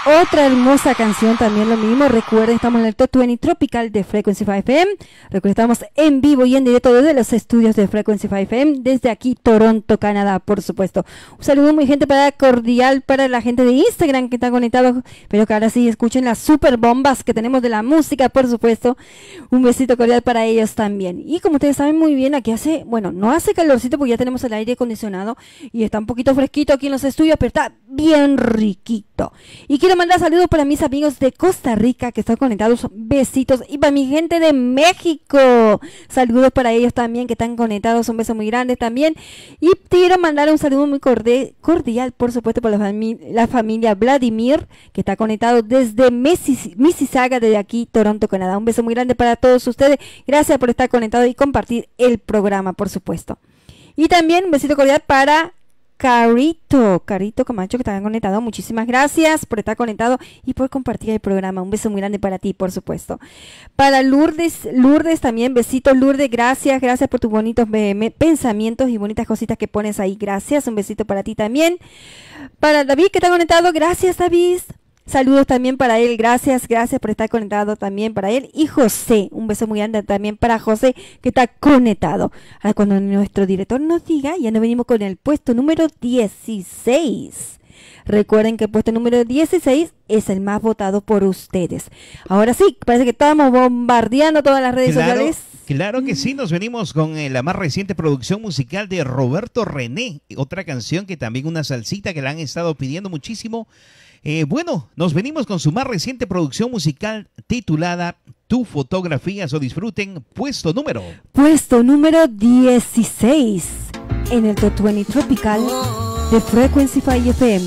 Speaker 2: Otra hermosa canción, también lo mismo. Recuerden, estamos en el Top 20 Tropical de Frequency 5 FM. Recuerden, estamos en vivo y en directo desde los estudios de Frequency 5 FM, desde aquí, Toronto, Canadá, por supuesto. Un saludo muy cordial para la gente de Instagram que está conectado. Espero que ahora sí escuchen las super bombas que tenemos de la música, por supuesto. Un besito cordial para ellos también. Y como ustedes saben muy bien, aquí no hace calorcito porque ya tenemos el aire acondicionado y está un poquito fresquito aquí en los estudios, pero está bien riquito. Y quiero mandar saludos para mis amigos de Costa Rica que están conectados, besitos, y para mi gente de México, saludos para ellos también que están conectados, un beso muy grande también. Y quiero mandar un saludo muy cordial, por supuesto, para la familia Vladimir que está conectado desde Mississauga, desde aquí, Toronto, Canadá. Un beso muy grande para todos ustedes, gracias por estar conectados y compartir el programa, por supuesto. Y también un besito cordial para Carito Camacho, que está conectado. Muchísimas gracias por estar conectado y por compartir el programa. Un beso muy grande para ti, por supuesto. Para Lourdes también, besitos Lourdes, gracias por tus bonitos pensamientos y bonitas cositas que pones ahí. Gracias, un besito para ti también. Para David, que está conectado, gracias David. Saludos también para él, gracias por estar conectado también para él. Y José, un beso muy grande también para José, que está conectado. Ahora cuando nuestro director nos diga, ya nos venimos con el puesto número 16. Recuerden que el puesto número 16 es el más votado por ustedes. Ahora sí, parece que estamos bombardeando todas las redes sociales.
Speaker 1: Claro que sí, nos venimos con la más reciente producción musical de Roberto René. Otra canción que también una salsita que la han estado pidiendo muchísimo. Nos venimos con su más reciente producción musical titulada Tu Fotografías, o disfruten puesto número
Speaker 2: 16 en el Top 20 Tropical de Frequency 5 FM.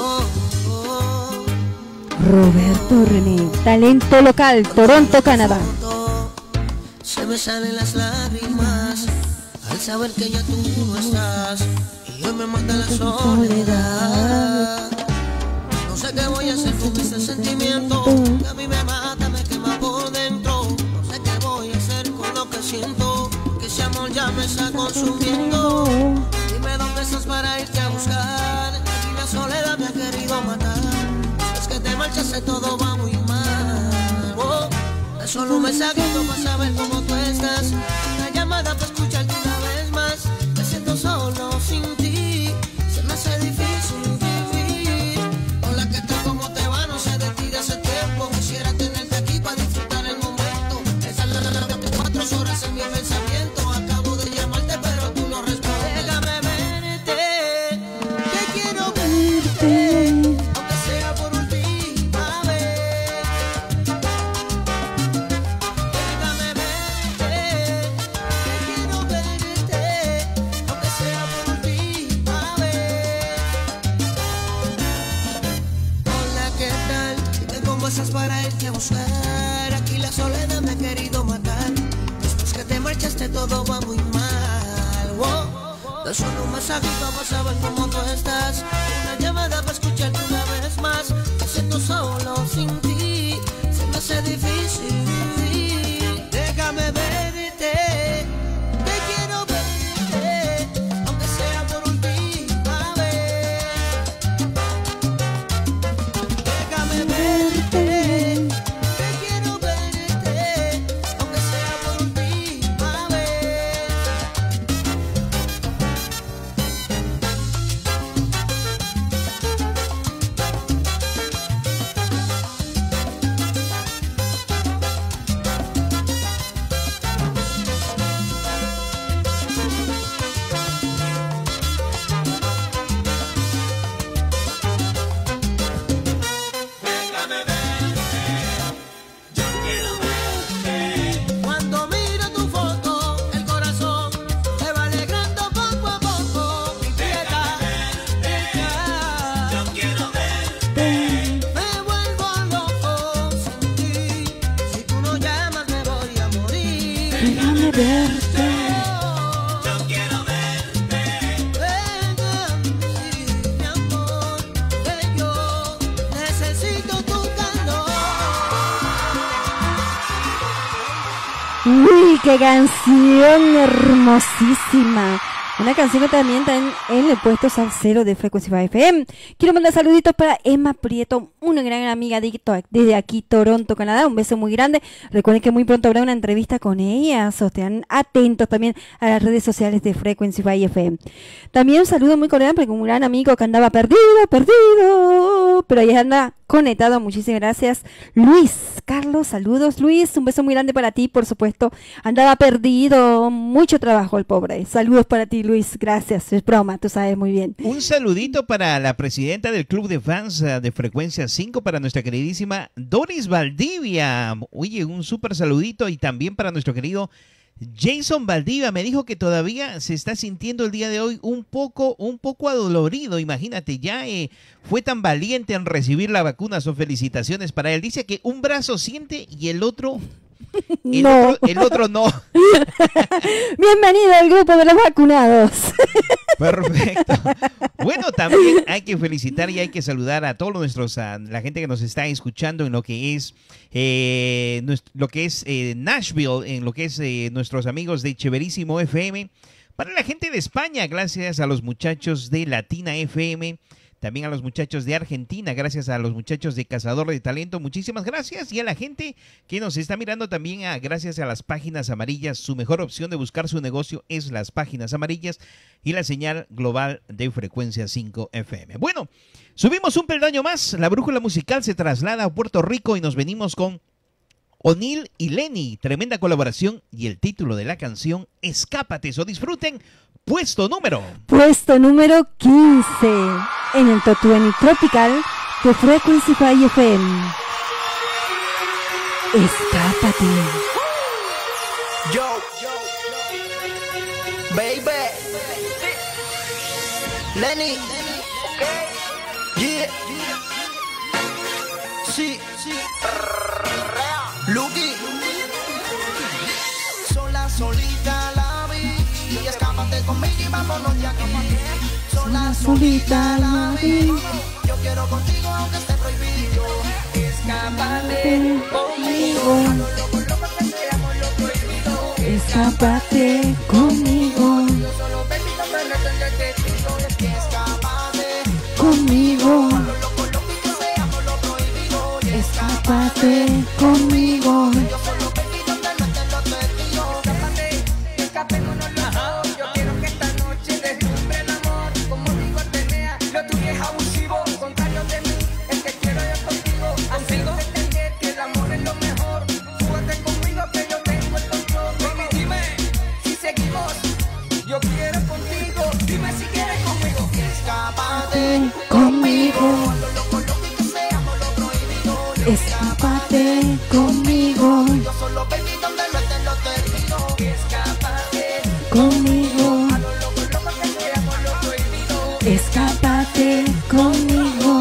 Speaker 2: Roberto René, talento local, Toronto, Canadá.
Speaker 8: Se me salen las lágrimas al saber que ya tú no estás y hoy me mata la soledad. No sé qué voy a hacer con este sentimiento que a mí me mata, me quema por dentro. No sé qué voy a hacer con lo que siento, que ese amor ya me está consumiendo. Dime dónde estás para irte a buscar, aquí la soledad me ha querido matar. Es que te marchaste, todo va muy mal. Solo un mensajito para saber cómo tú estás, una llamada para escucharte una vez más. Me siento solo sin ti, se me hace difícil vivir. Hola, ¿qué tal? ¿Cómo te va? No sé de ti de hace tiempo. Quisiera tenerte aquí para disfrutar el momento. Esas 4 horas en mi pensamiento. Acabo de llamarte pero tú no respondes. Déjame verte, que quiero verte, aunque sea por última vez. Para irte a buscar, aquí la soledad me ha querido matar. Después que te marchaste todo va muy mal. De solo un mensajito para saber cómo tú estás, una llamada para escucharte una vez más. Me siento solo sin ti, se me hace difícil vivir. Déjame verte, te quiero verte, aunque sea por última vez. Déjame verte.
Speaker 2: ¡Uy, qué canción hermosísima! Una canción que también está en el puesto salsero de Frequency 5 FM. Quiero mandar saluditos para Emma Prieto, una gran amiga desde aquí, Toronto, Canadá. Un beso muy grande. Recuerden que muy pronto habrá una entrevista con ella. Estén atentos también a las redes sociales de Frequency 5 FM. También un saludo muy cordial para un gran amigo que andaba perdido, pero ahí anda conectado. Muchísimas gracias, Luis Carlos. Saludos, Luis. Un beso muy grande para ti, por supuesto. Andaba perdido, mucho trabajo el pobre. Saludos para ti, Luis. Gracias. Es broma, tú sabes muy bien.
Speaker 1: Un saludito para la presidenta del Club de Fans de Frecuencia 5, para nuestra queridísima Doris Valdivia. Oye, un súper saludito, y también para nuestro querido Jason Valdivia. Me dijo que todavía se está sintiendo el día de hoy un poco adolorido. Imagínate, ya fue tan valiente en recibir la vacuna. Son felicitaciones para él. Dice que un brazo siente y el otro
Speaker 2: no.
Speaker 1: El otro no.
Speaker 2: Bienvenido al grupo de los vacunados.
Speaker 1: Perfecto. Bueno, también hay que felicitar y hay que saludar a todos la gente que nos está escuchando en lo que es Nashville, en lo que es nuestros amigos de Chéverísimo FM. Para la gente de España, gracias a los muchachos de Latina FM. También a los muchachos de Argentina, gracias a los muchachos de Cazador de Talento, muchísimas gracias. Y a la gente que nos está mirando también, gracias a las Páginas Amarillas. Su mejor opción de buscar su negocio es las Páginas Amarillas y la señal global de Frecuencia 5 FM. Bueno, subimos un peldaño más. La brújula musical se traslada a Puerto Rico y nos venimos con O'Neill y Lenny. Tremenda colaboración, y el título de la canción, Escápate. So disfruten. Puesto número
Speaker 2: 15 en el Top 20 Tropical de Frequency 5 FM. Escápate.
Speaker 8: Yo, baby, Lenny, yeah, sí, Lucky, solita la vi, y escápate conmigo y vámonos ya que solita la vi. Yo quiero contigo aunque esté prohibido. Escápate conmigo.
Speaker 2: Escápate conmigo.
Speaker 8: Yo solo permito tenerte en el testigo. Escápate
Speaker 2: Conmigo.
Speaker 8: seamos lo prohibido.
Speaker 2: Escápate conmigo.
Speaker 8: Yo solo permito tenerte en los testigos. Escapémonos los dos. Yo quiero que esta noche deslumbre el amor. Como digo Atenea, lo tuyo es abusivo. Contrario de mí, el que quiero yo contigo. Consigo entender que el amor es lo mejor. Súbete conmigo que yo tengo el control. Baby, dime si seguimos. Yo quiero contigo. Dime si quieres conmigo. Escápate
Speaker 2: Conmigo.
Speaker 8: seamos lo prohibido.
Speaker 2: Escápate conmigo.
Speaker 8: Yo solo permito tenerte en los testigos. Escápate
Speaker 2: Conmigo.
Speaker 8: que seamos lo prohibido.
Speaker 2: Escápate conmigo.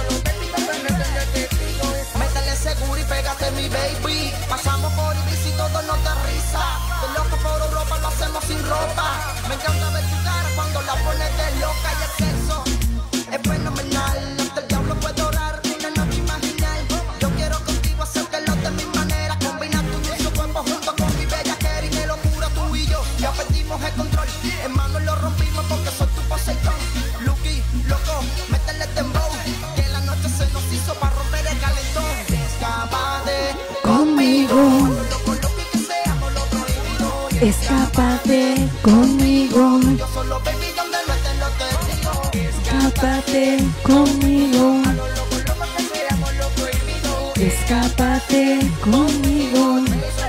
Speaker 8: Métele seguro y pégate mi baby. Pasamos por Ibiza y todo nos da risa. De loco por Europa lo hacemos sin ropa. Me encanta ver tu cara cuando la pones de loca. Y el sexo es fenomenal. Hasta el diablo puede orar, una noche imaginal. Yo quiero contigo hacértelo de mi manera. Combina tu dulce cuerpo junto con mi bella y me locura tú y yo. Ya perdimos el control. Hermano, lo rompimos porque soy tu Poseidón. Lucky, loco, métele dembow. Que la noche se nos hizo para romper el calentón. Escápate
Speaker 2: Conmigo.
Speaker 8: que seamos lo prohibido.
Speaker 2: Escápate conmigo.
Speaker 8: Yo solo baby donde no estén los testigos.
Speaker 2: Escápate conmigo.
Speaker 8: que seamos lo prohibido.
Speaker 2: Escápate conmigo.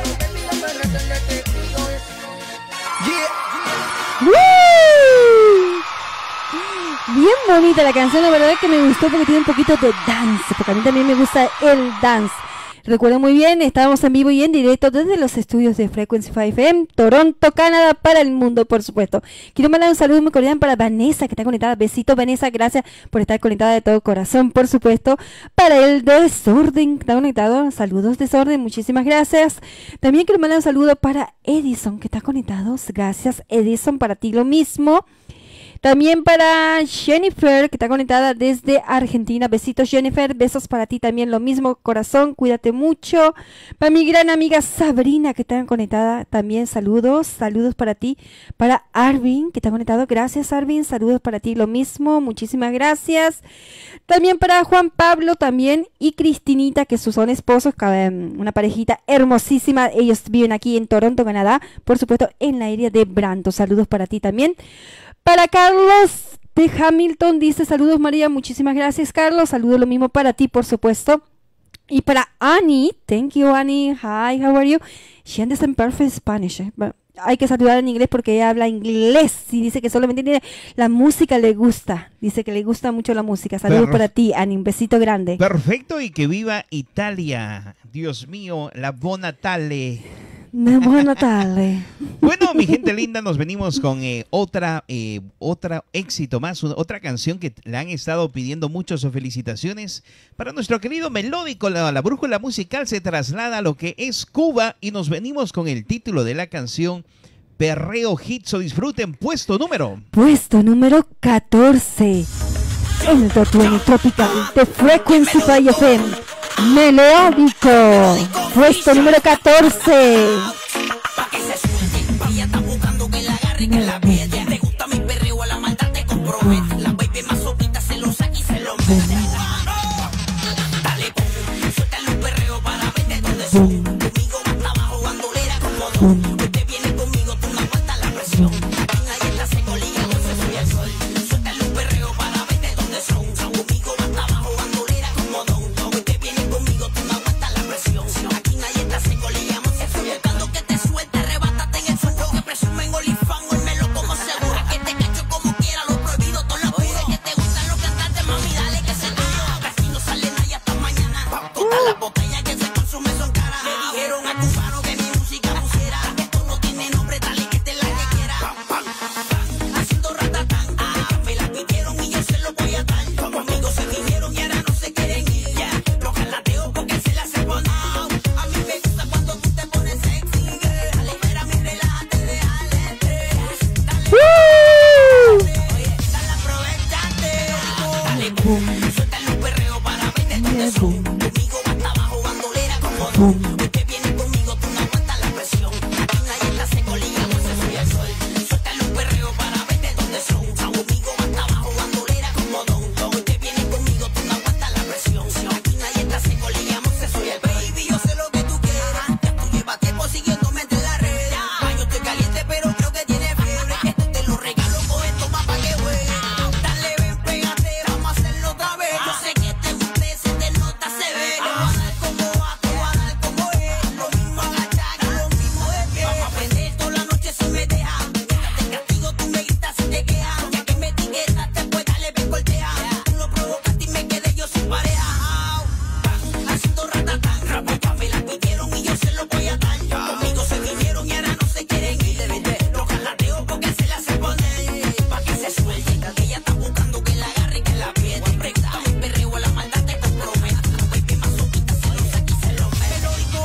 Speaker 8: Yeah.
Speaker 2: ¡Woo! Bien bonita la canción, la verdad es que me gustó porque tiene un poquito de dance, porque a mí también me gusta el dance. Recuerdo muy bien, estábamos en vivo y en directo desde los estudios de Frequency 5 FM, Toronto, Canadá, para el mundo, por supuesto. Quiero mandar un saludo muy cordial para Vanessa, que está conectada. Besitos, Vanessa, gracias por estar conectada de todo corazón, por supuesto. Para el Desorden, que está conectado, saludos Desorden, muchísimas gracias. También quiero mandar un saludo para Edison, que está conectado. Gracias, Edison, para ti lo mismo. También para Jennifer, que está conectada desde Argentina. Besitos, Jennifer. Besos para ti también. Lo mismo, corazón. Cuídate mucho. Para mi gran amiga Sabrina, que está conectada también. Saludos. Saludos para ti. Para Arvin, que está conectado. Gracias, Arvin. Saludos para ti. Lo mismo. Muchísimas gracias. También para Juan Pablo también. Y Cristinita, que son esposos. Una parejita hermosísima. Ellos viven aquí en Toronto, Canadá. Por supuesto, en la área de Branto. Saludos para ti también. Para Carlos de Hamilton, dice saludos María, muchísimas gracias Carlos, saludos lo mismo para ti por supuesto. Y para Annie, thank you Annie, hi, how are you? She understands perfect Spanish. Hay que saludar en inglés porque ella habla inglés y dice que solamente tiene la música, le gusta, dice que le gusta mucho la música. Saludos para ti Annie, un besito grande.
Speaker 1: Perfecto, y que viva Italia, Dios mío, la buon Natale.
Speaker 2: Buenas tardes.
Speaker 1: Bueno, mi gente linda, nos venimos con otra éxito más, otra canción que le han estado pidiendo muchos o felicitaciones para nuestro querido melódico. La brújula musical se traslada a lo que es Cuba y nos venimos con el título de la canción Perreo Hits. O disfruten, puesto número
Speaker 2: 14 en el Top 20 Tropical de Frequency 5 FM. Melódico, puesto número 14.
Speaker 8: Pa' que se suelte, ella está buscando que la agarre, que la apriete. Te gusta mi perreo, a la maldad te compromete. La baby más soquita se lo saca y se lo mete. Dale, pum, suéltale un perreo para verte donde son. Conmigo hasta abajo, bandolera como don. Usted viene conmigo, tú no aguantas la presión. Ahí está seco, liga, goce, soy el sol. Suéltale un perreo para verte donde son. Conmigo hasta abajo, bandolera como don. Conmigo tú no aguantas la presión. Aquí nadie está seco, le llamo. Estoy buscando que te suelte, arrebátate en el suelo. Que presumen olifán, hoy me lo como segura. Que te cacho como quiera, lo prohibido, todo lo pide. Que te gustan los cantantes, mami, dale que se tuyo. Aquí no sale nadie hasta mañana. Todas las botellas que se consumen son caras. Le dijeron al cubano que mi música pusiera. Esto no tiene nombre, dale que te la que quiera. Haciendo ratatán. Me la pidieron y yo se lo voy a dar. Conmigo se vinieron y ahora no se quieren ir. Los calateo porque se la hace bonao. A mí me gusta cuando tú te pones sexy, girl. Dale, espérame, relájate, déjale estrés. Dale, oye, dale, aprovechate. Dale, boom, suéltale un perreo para verte donde son. Conmigo hasta abajo, bandolera como tú. Usted viene conmigo, tú no aguantas la presión. Aquí nadie está seco, liga, goce, soy el sol. Suéltale un perreo para verte donde son. Conmigo hasta abajo, bandolera como don. Usted viene conmigo, tú no aguantas la presión. Aquí nadie está seco, ligamos, soy el baby, yo sé lo que tú quieras. Ya tú llevas tiempo siguiéndome entre las redes. Yo estoy caliente, pero creo que tiene fiebre. Esto te lo regalo, coge, toma pa' que juegue. Dale, ven, pégate, vamos a hacerlo otra vez. Yo sé que te gusta, se te nota, se ve. Te voy a dar como va, te voy a dar como es. Lo mismo agachar, lo mismo de pie. Vamos a aprender toda la noche si me deja. Te castigo, tú me gritas si te quejas. Ya que me etiquetaste, pues dale, ven, cortea. Tú lo provocaste y me quedé yo sin pareja. Haciendo ratatán, rapapa me la pidieron y yo se lo voy a dar. Conmigo se vinieron y ahora no se quieren ir. Los calateo porque se la hace poner. Pa' que se suelte, que ella está buscando que la agarre, que la apriete. Pregunta mi perreo, a la maldad te compromete. La baby más soquita se lo saca y se lo mete. Melódico,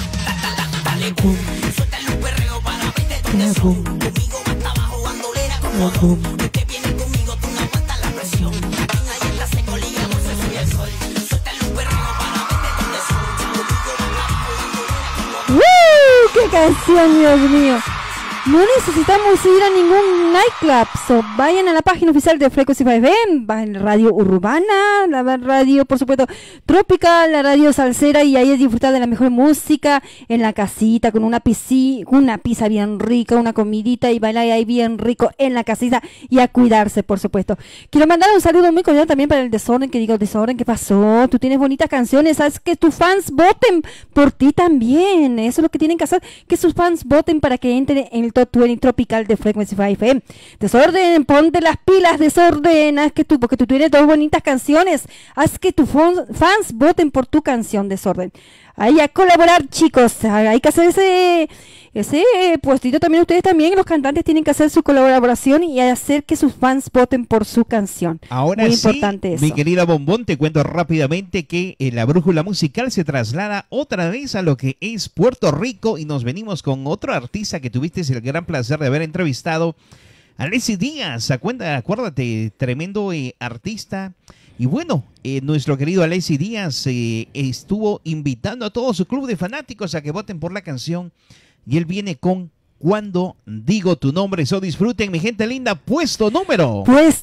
Speaker 8: dale, boom, suéltale un perreo para verte donde son. Conmigo hasta abajo, bandolera como don. Usted viene conmigo, tú no aguantas la presión. Aquí nadie está seco, liga, goce, soy el sol. Suéltale un perreo para verte donde son. Conmigo hasta abajo, bandolera como don.
Speaker 2: ¡Qué canción, Dios mío! No necesitamos ir a ningún nightclub. Vayan a la página oficial de Frequency 5 FM, vayan a la radio urbana, la radio, por supuesto, tropical, la radio salsera, y ahí es disfrutar de la mejor música en la casita, con una pizza bien rica, una comidita, y bailar ahí bien rico en la casita, y a cuidarse, por supuesto. Quiero mandar un saludo muy cordial también para el Desorden, que digo, Desorden, ¿qué pasó? Tú tienes bonitas canciones, sabes que tus fans voten por ti también. Eso es lo que tienen que hacer, que sus fans voten para que entren en el Top 20 Tropical de Frequency 5 FM. Desorden, ponte las pilas, Desorden, porque tú tienes dos bonitas canciones, haz que tus fans voten por tu canción, Desorden. Ahí a colaborar, chicos, hay que hacer ese puestito también. Ustedes también, los cantantes, tienen que hacer su colaboración y hacer que sus fans voten por su canción.
Speaker 1: Ahora
Speaker 2: muy
Speaker 1: sí,
Speaker 2: importante eso.
Speaker 1: Mi querida Bombón, te cuento rápidamente que la brújula musical se traslada otra vez a lo que es Puerto Rico, y nos venimos con otro artista que tuviste el gran placer de haber entrevistado Alessi Díaz, acuérdate, tremendo artista. Y bueno, nuestro querido Alessi Díaz estuvo invitando a todo su club de fanáticos a que voten por la canción. Y él viene con Cuando Digo Tu Nombre. Eso disfruten, mi gente linda. Puesto número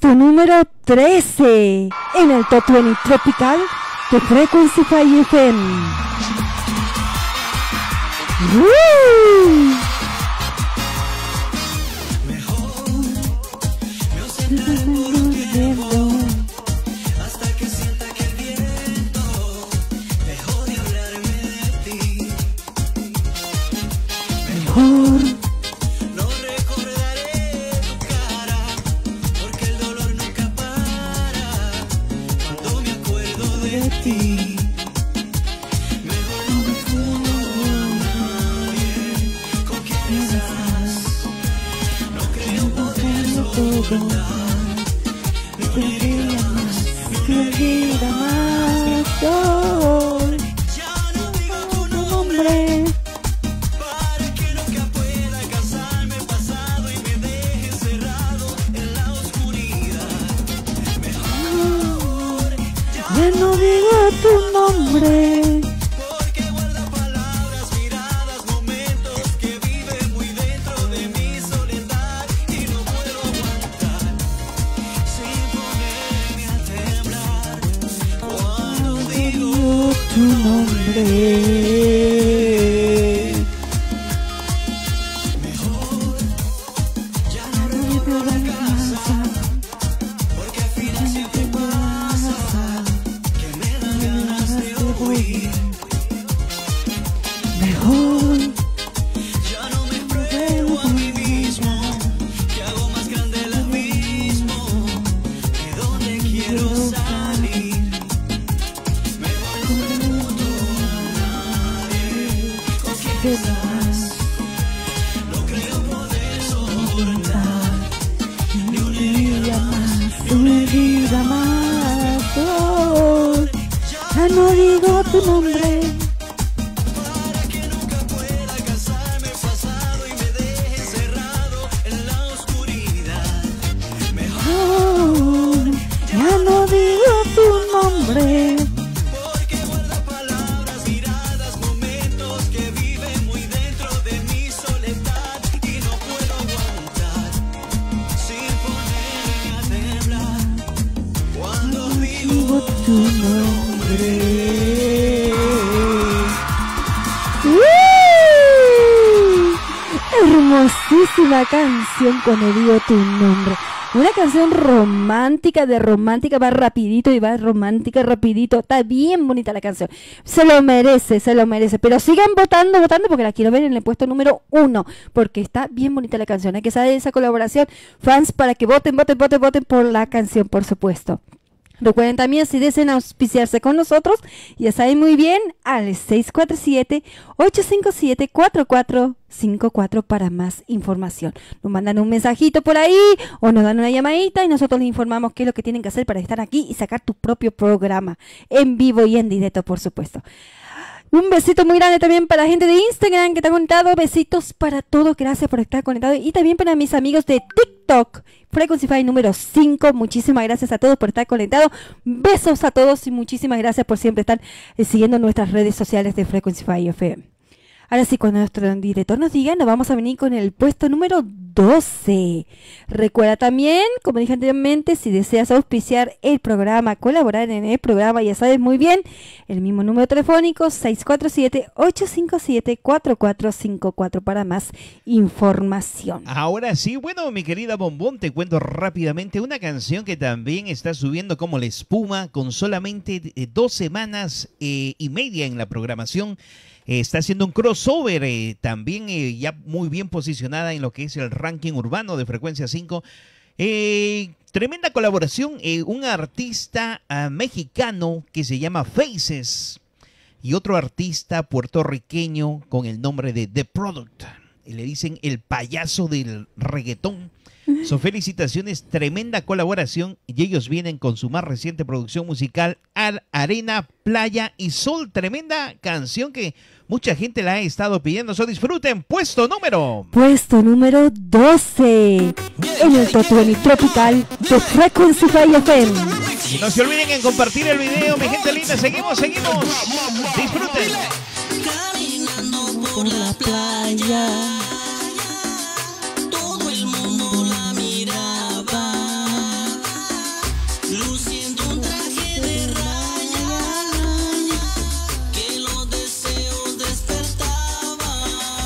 Speaker 2: 13 en el Top 20 Tropical de Frequency 5 FM.
Speaker 6: Hasta que sienta que el viento dejó de hablarme de ti.
Speaker 2: Mejor
Speaker 6: No recordaré tu cara, porque el dolor nunca para cuando me acuerdo de ti. Mejor no me junto a nadie con quien estás. No creo poder soportar. Ya no digo tu nombre, para que nunca pueda alcanzarme el pasado y me deje encerrado en la oscuridad. Mejor
Speaker 2: ya no digo tu nombre.
Speaker 6: porque guarda palabras, miradas, momentos que viven muy dentro de mi soledad y no puedo aguantar sin ponerme a temblar cuando digo
Speaker 2: Tu nombre.
Speaker 6: mejor. Ya no recorro la casa, porque al final siempre pasa que me dan ganas de huir.
Speaker 2: Mejor
Speaker 6: Ya no me pruebo a mí mismo, que hago más grande el abismo, de donde quiero salir. Mejor no pregunto a nadie con quién estás. No creo poder soportar ni un día más.
Speaker 2: una vida más. Oh, ya no digo tu nombre.
Speaker 6: Para que nunca pueda alcanzarme el pasado y me deje encerrado en la oscuridad.
Speaker 2: Oh, ya no digo tu nombre.
Speaker 6: Porque guarda palabras, miradas, momentos que viven muy dentro de mi soledad y no puedo aguantar sin ponerme a temblar cuando digo
Speaker 2: Tu nombre. Hermosísima canción cuando digo tu nombre. Una canción romántica, va rapidito y va romántica rapidito. Está bien bonita la canción. Se lo merece. Pero sigan votando porque la quiero ver en el puesto número 1. Porque está bien bonita la canción. Hay que saber esa colaboración. Fans, para que voten por la canción, por supuesto. Recuerden también, si desean auspiciarse con nosotros, ya saben muy bien, al 647-857-4454 para más información. Nos mandan un mensajito por ahí o nos dan una llamadita y nosotros les informamos qué es lo que tienen que hacer para estar aquí y sacar tu propio programa en vivo y en directo, por supuesto. Un besito muy grande también para la gente de Instagram que está conectado. Besitos para todos. Gracias por estar conectado. Y también para mis amigos de TikTok. Frequency 5 número 5. Muchísimas gracias a todos por estar conectados. Besos a todos y muchísimas gracias por siempre estar siguiendo nuestras redes sociales de Frequency 5 FM. Ahora sí, cuando nuestro director nos diga, nos vamos a venir con el puesto número 12. Recuerda también, como dije anteriormente, si deseas auspiciar el programa, colaborar en el programa, ya sabes muy bien, el mismo número telefónico, 647-857-4454 para más información.
Speaker 1: Ahora sí, bueno, mi querida Bombón, te cuento rápidamente una canción que también está subiendo como la espuma con solamente 2 semanas y media en la programación. Está haciendo un crossover, también ya muy bien posicionada en lo que es el ranking urbano de Frecuencia 5. Tremenda colaboración, un artista mexicano que se llama Faces y otro artista puertorriqueño con el nombre de The Product. Le dicen el payaso del reggaetón. So, felicitaciones, tremenda colaboración. Y ellos vienen con su más reciente producción musical, Arena, Playa y Sol. Tremenda canción que mucha gente la ha estado pidiendo. So, disfruten. Puesto número
Speaker 2: 12 en el Top 20 Tropical de Frequency FM.
Speaker 1: Y no se olviden en compartir el video, mi gente linda. Seguimos. Disfruten.
Speaker 5: Caminando por la playa, todo el mundo la miraba, luciendo un traje de raya, que los deseos despertaba.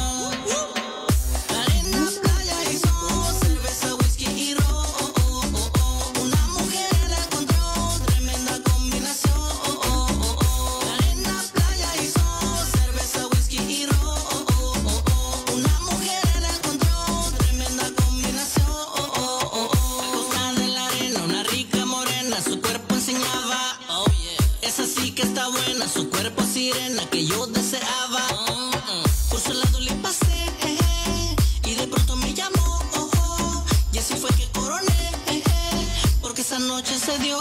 Speaker 5: Arena, playa y sol, cerveza, whisky y ron. Una mujer la encontró, tremenda combinación. Arena, playa y sol, cerveza, whisky y ron. Una mujer la encontró, tremenda combinación. Acostada en la arena, una rica morena, su cuerpo enseñaba. Oh yeah, esa sí que está buena, su cuerpo sirena que yo deseaba. Por su lado le pasé y de pronto me llamó. Y así fue que coroné, porque esa noche se dio.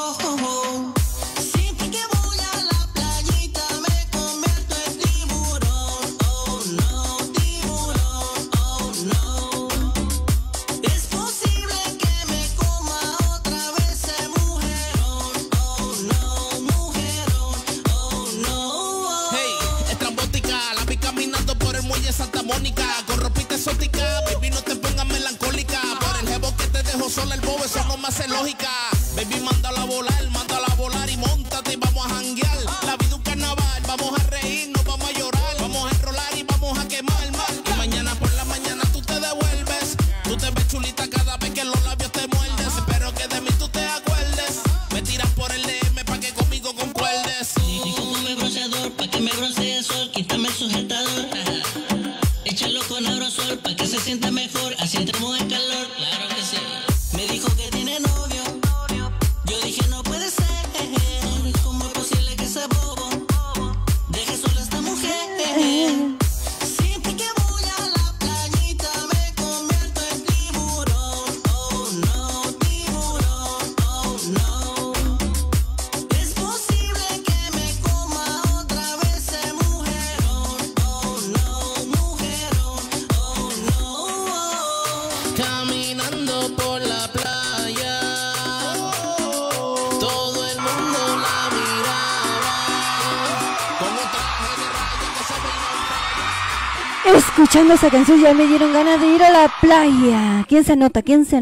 Speaker 5: Siempre que voy a la playita me convierto en tiburón. Oh no, tiburón, oh no. Es posible que me coma otra vez ese mujerón. Oh no, mujerón, oh no.
Speaker 9: Hey, estrambótica, la vi caminando por el muelle Santa Mónica, con ropita exótica, baby no te pongas melancólica, por el jevo que te dejó sola el bobo, eso no me hace lógica, baby mándala a volar y montate y vamos a janguear, la vida un carnaval, vamos a reírnos, vamos a llorar, vamos a enrolar y vamos a quemar el mar, y mañana por la mañana tú te devuelves, tú te ves chulita cada vez que los labios te muerdes, espero que de mí tú te acuerdes, me tiras por el DM pa' que conmigo concuerdes.
Speaker 5: Y ponme bronceador pa' que me broncee el sol, quítame el sujetador. Échalo con aerosol pa' que se sienta mejor, así entramos en calor, claro que sí. Me dijo que tiene novio, yo dije no puede ser. ¿Cómo es posible que ese bobo deje sola a esta mujer? Siempre que voy a la playita me convierto en tiburón. Oh no, tiburón, oh no. Es posible que me coma otra vez ese mujerón. Oh no, mujerón, oh no. Caminando por la playa, todo el mundo la miraba, con un traje de raya que se veía.
Speaker 2: Escuchando esa canción ya me dieron ganas de ir a la playa. ¿Quién se anota?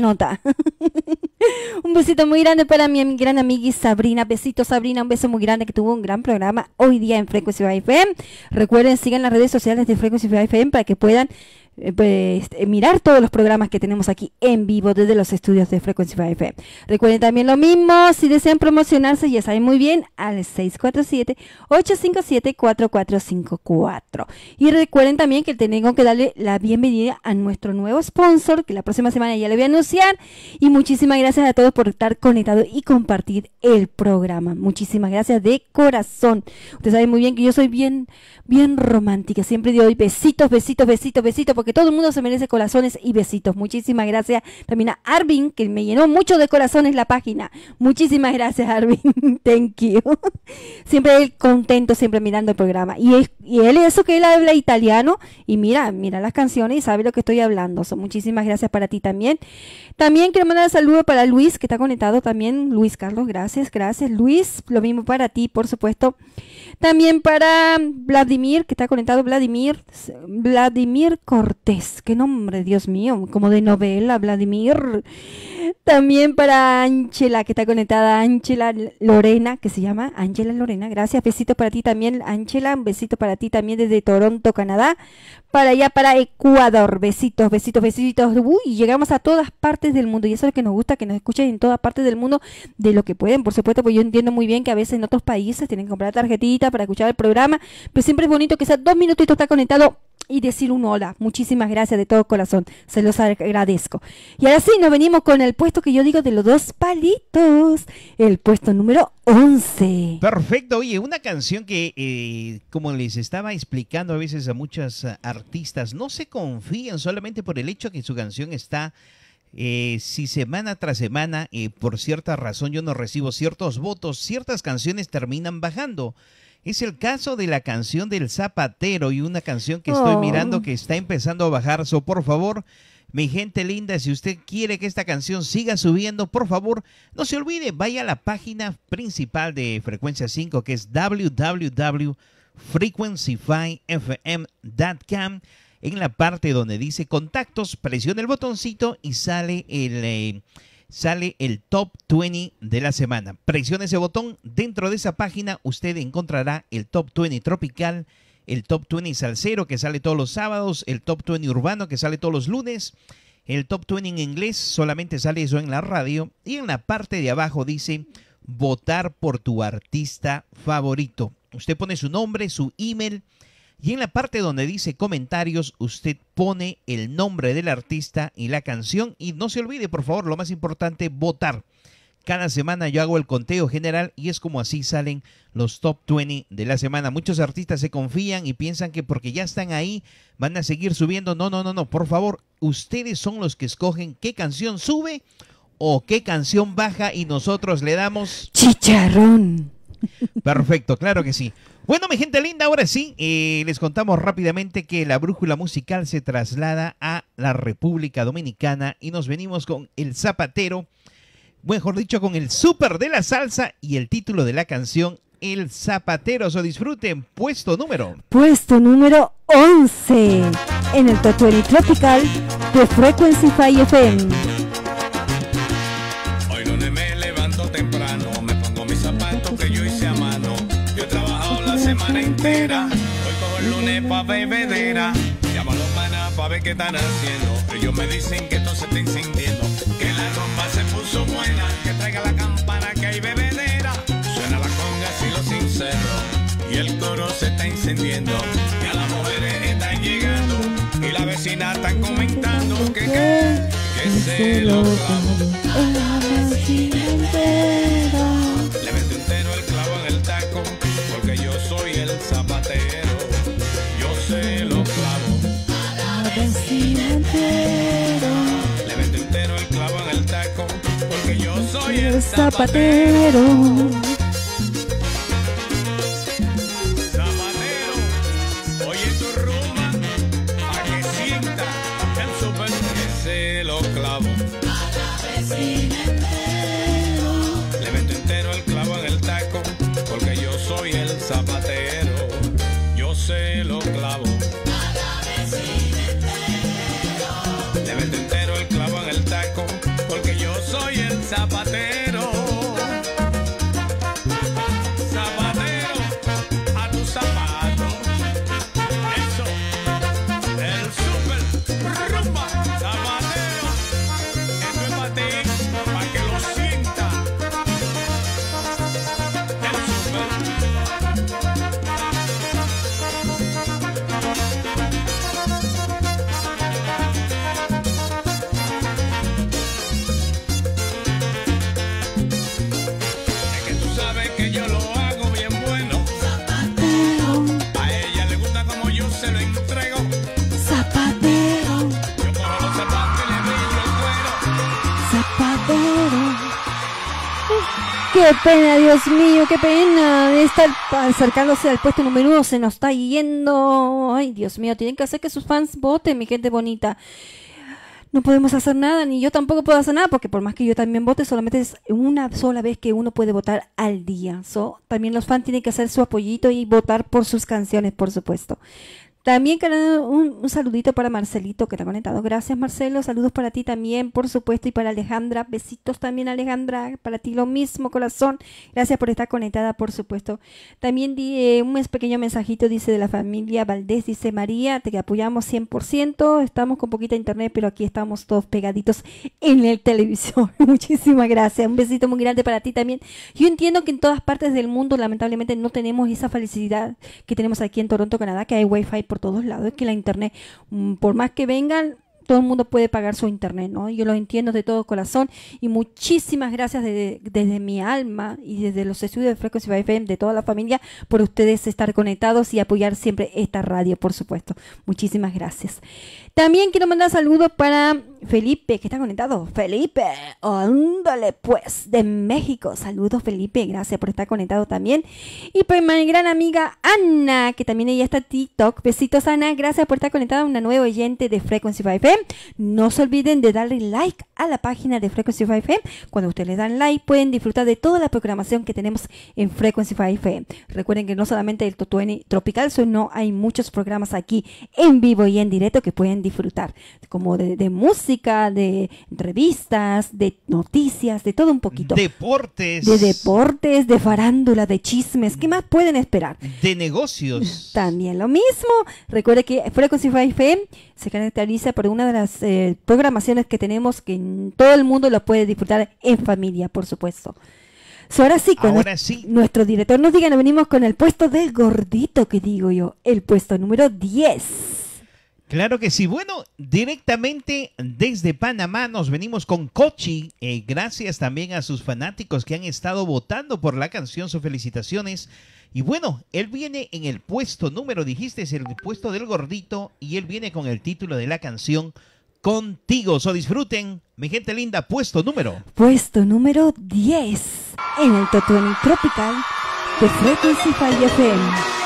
Speaker 2: Un besito muy grande para mi gran amiga Sabrina. Besito, Sabrina, un beso muy grande, que tuvo un gran programa hoy día en Frequency FM. Recuerden, sigan las redes sociales de Frequency FM para que puedan mirar todos los programas que tenemos aquí en vivo desde los estudios de Frequency FM. Recuerden también lo mismo, si desean promocionarse, ya saben muy bien, al 647-857-4454. Y recuerden también que tengo que darle la bienvenida a nuestro nuevo sponsor, que la próxima semana ya le voy a anunciar. Y muchísimas gracias a todos por estar conectados y compartir el programa. Muchísimas gracias de corazón. Ustedes saben muy bien que yo soy bien romántica. Siempre doy besitos, porque todo el mundo se merece corazones y besitos. Muchísimas gracias también a Arvin, que me llenó mucho de corazones la página. Muchísimas gracias, Arvin. Thank you. Siempre él contento, siempre mirando el programa. Y él, eso que él habla italiano, y mira las canciones y sabe lo que estoy hablando. Muchísimas gracias para ti también. También quiero mandar un saludo para Luis, que está conectado también. Luis Carlos, gracias, Luis. Lo mismo para ti, por supuesto. También para Vladimir, que está conectado, Vladimir Cortés. Qué nombre, Dios mío, como de novela, Vladimir. También para Ángela, que está conectada, Ángela Lorena, que se llama Ángela Lorena. Gracias, besitos para ti también, Ángela. Un besito para ti también desde Toronto, Canadá. Para allá, para Ecuador. Besitos. Uy, llegamos a todas partes del mundo. Y eso es lo que nos gusta, que nos escuchen en todas partes del mundo de lo que pueden. Por supuesto, pues yo entiendo muy bien que a veces en otros países tienen que comprar tarjetita para escuchar el programa. Pero siempre es bonito que sea 2 minutitos estar conectado y decir un hola. Muchísimas gracias de todo corazón. Se los agradezco. Y ahora sí, nos venimos con el puesto que yo digo de los 2 palitos. El puesto número 11.
Speaker 1: Perfecto. Oye, una canción que, como les estaba explicando a veces a muchas artistas, no se confíen solamente por el hecho que su canción está Si semana tras semana, por cierta razón, yo no recibo ciertos votos, ciertas canciones terminan bajando. Es el caso de la canción del Zapatero y una canción que estoy mirando que está empezando a bajar. So, por favor, mi gente linda, si usted quiere que esta canción siga subiendo, por favor, no se olvide, vaya a la página principal de Frecuencia 5, que es www.frequencyfm.com. En la parte donde dice contactos, presione el botoncito y sale el Top 20 de la semana. Presione ese botón. Dentro de esa página usted encontrará el Top 20 tropical, el Top 20 salsero que sale todos los sábados, el Top 20 urbano que sale todos los lunes, el Top 20 en inglés, solamente sale eso en la radio. Y en la parte de abajo dice votar por tu artista favorito. Usted pone su nombre, su email. Y en la parte donde dice comentarios, usted pone el nombre del artista y la canción. Y no se olvide, por favor, lo más importante, votar. Cada semana yo hago el conteo general y es como así salen los Top 20 de la semana. Muchos artistas se confían y piensan que porque ya están ahí van a seguir subiendo. No. Por favor, ustedes son los que escogen qué canción sube o qué canción baja y nosotros le damos...
Speaker 2: chicharrón.
Speaker 1: Perfecto, claro que sí. Bueno, mi gente linda, ahora sí, les contamos rápidamente que la brújula musical se traslada a la República Dominicana y nos venimos con el Zapatero, mejor dicho, con el súper de la salsa y el título de la canción, El Zapatero. So, disfruten, puesto número
Speaker 2: 11 en el Top 20 Tropical de Frequency 5 FM.
Speaker 10: Hoy lunes me levanto temprano, me pongo mis zapatos que yo hice a mano. Yo he trabajado la semana entera, hoy cojo el lunes pa' bebedera. Llamo a los manas pa' ver qué están haciendo. Ellos me dicen que esto se está encendiendo, que la rumba se puso buena, que traiga la campana que hay bebedera. Suena la conga si lo sincero, y el coro se está encendiendo. Ya las mujeres están llegando, y la vecina están comentando que se lo clavo. Le metí entero el clavo en el taco, porque yo soy el zapatero. Yo se lo clavo. Le metí entero el clavo en el taco, porque yo soy el zapatero. Zapatero, oye tu rumba, a que sienta el super que se lo clavo. Le meto entero el clavo en el taco, porque yo soy el zapatero. Yo se lo clavo. Le meto entero el clavo en el taco, porque yo soy el zapatero. Zapatero, a tu zapato. Eso, el super rumba. Zapatero, esto es para ti, para que lo sienta. El super. Es que tú sabes que yo lo hago bien bueno. A ella le gusta como yo se lo entrego.
Speaker 2: Zapatero,
Speaker 10: Yo cojo los zapatos y le brillo el cuero.
Speaker 2: zapatero. Qué pena, Dios mío, qué pena de estar acercándose al puesto número 1. Se nos está yendo. Ay, Dios mío, tienen que hacer que sus fans voten, mi gente bonita. No podemos hacer nada, ni yo tampoco puedo hacer nada, porque por más que yo también vote, solamente es una sola vez que uno puede votar al día. También los fans tienen que hacer su apoyito y votar por sus canciones, por supuesto. También un saludito para Marcelito, que está conectado. Gracias, Marcelo. Saludos para ti también, por supuesto. Y para Alejandra. Besitos también, Alejandra. Para ti lo mismo, corazón. Gracias por estar conectada, por supuesto. También un pequeño mensajito, dice, de la familia Valdés. Dice, María, te apoyamos 100%. Estamos con poquita internet, pero aquí estamos todos pegaditos en el televisor. Muchísimas gracias. Un besito muy grande para ti también. Yo entiendo que en todas partes del mundo, lamentablemente, no tenemos esa felicidad que tenemos aquí en Toronto, Canadá, que hay Wi-Fi por todos lados, es que la internet, por más que vengan, todo el mundo puede pagar su internet, ¿no? Yo lo entiendo de todo corazón y muchísimas gracias desde mi alma y desde los estudios de Frequency FM, de toda la familia, por ustedes estar conectados y apoyar siempre esta radio, por supuesto. Muchísimas gracias. También quiero mandar saludos para Felipe, que está conectado. Felipe, ándale pues, de México. Saludos, Felipe, gracias por estar conectado también. Y para mi gran amiga Ana, que también ella está en TikTok. Besitos, Ana, gracias por estar conectada, una nueva oyente de Frequency 5 FM. No se olviden de darle like a la página de Frequency 5 FM. Cuando ustedes le dan like, pueden disfrutar de toda la programación que tenemos en Frequency 5 FM. Recuerden que no solamente el Top 20 Tropical, sino hay muchos programas aquí en vivo y en directo que pueden disfrutar, como de música, de revistas, de noticias, de todo un poquito.
Speaker 1: Deportes.
Speaker 2: De deportes, de farándula, de chismes. ¿Qué más pueden esperar?
Speaker 1: De negocios.
Speaker 2: También lo mismo. Recuerde que Frequency 5 FM se caracteriza por una de las programaciones que tenemos que todo el mundo lo puede disfrutar en familia, por supuesto. Ahora sí, cuando nuestro director nos diga, nos venimos con el puesto del gordito, que digo yo, el puesto número 10.
Speaker 1: Claro que sí. Bueno, directamente desde Panamá nos venimos con Cochi. Gracias también a sus fanáticos que han estado votando por la canción. Sus felicitaciones. Y bueno, él viene en el puesto número, dijiste, es el puesto del gordito. Y él viene con el título de la canción Contigo. Disfruten, mi gente linda, puesto número
Speaker 2: 10 en el Top 20 Tropical de Frequency 5 FM.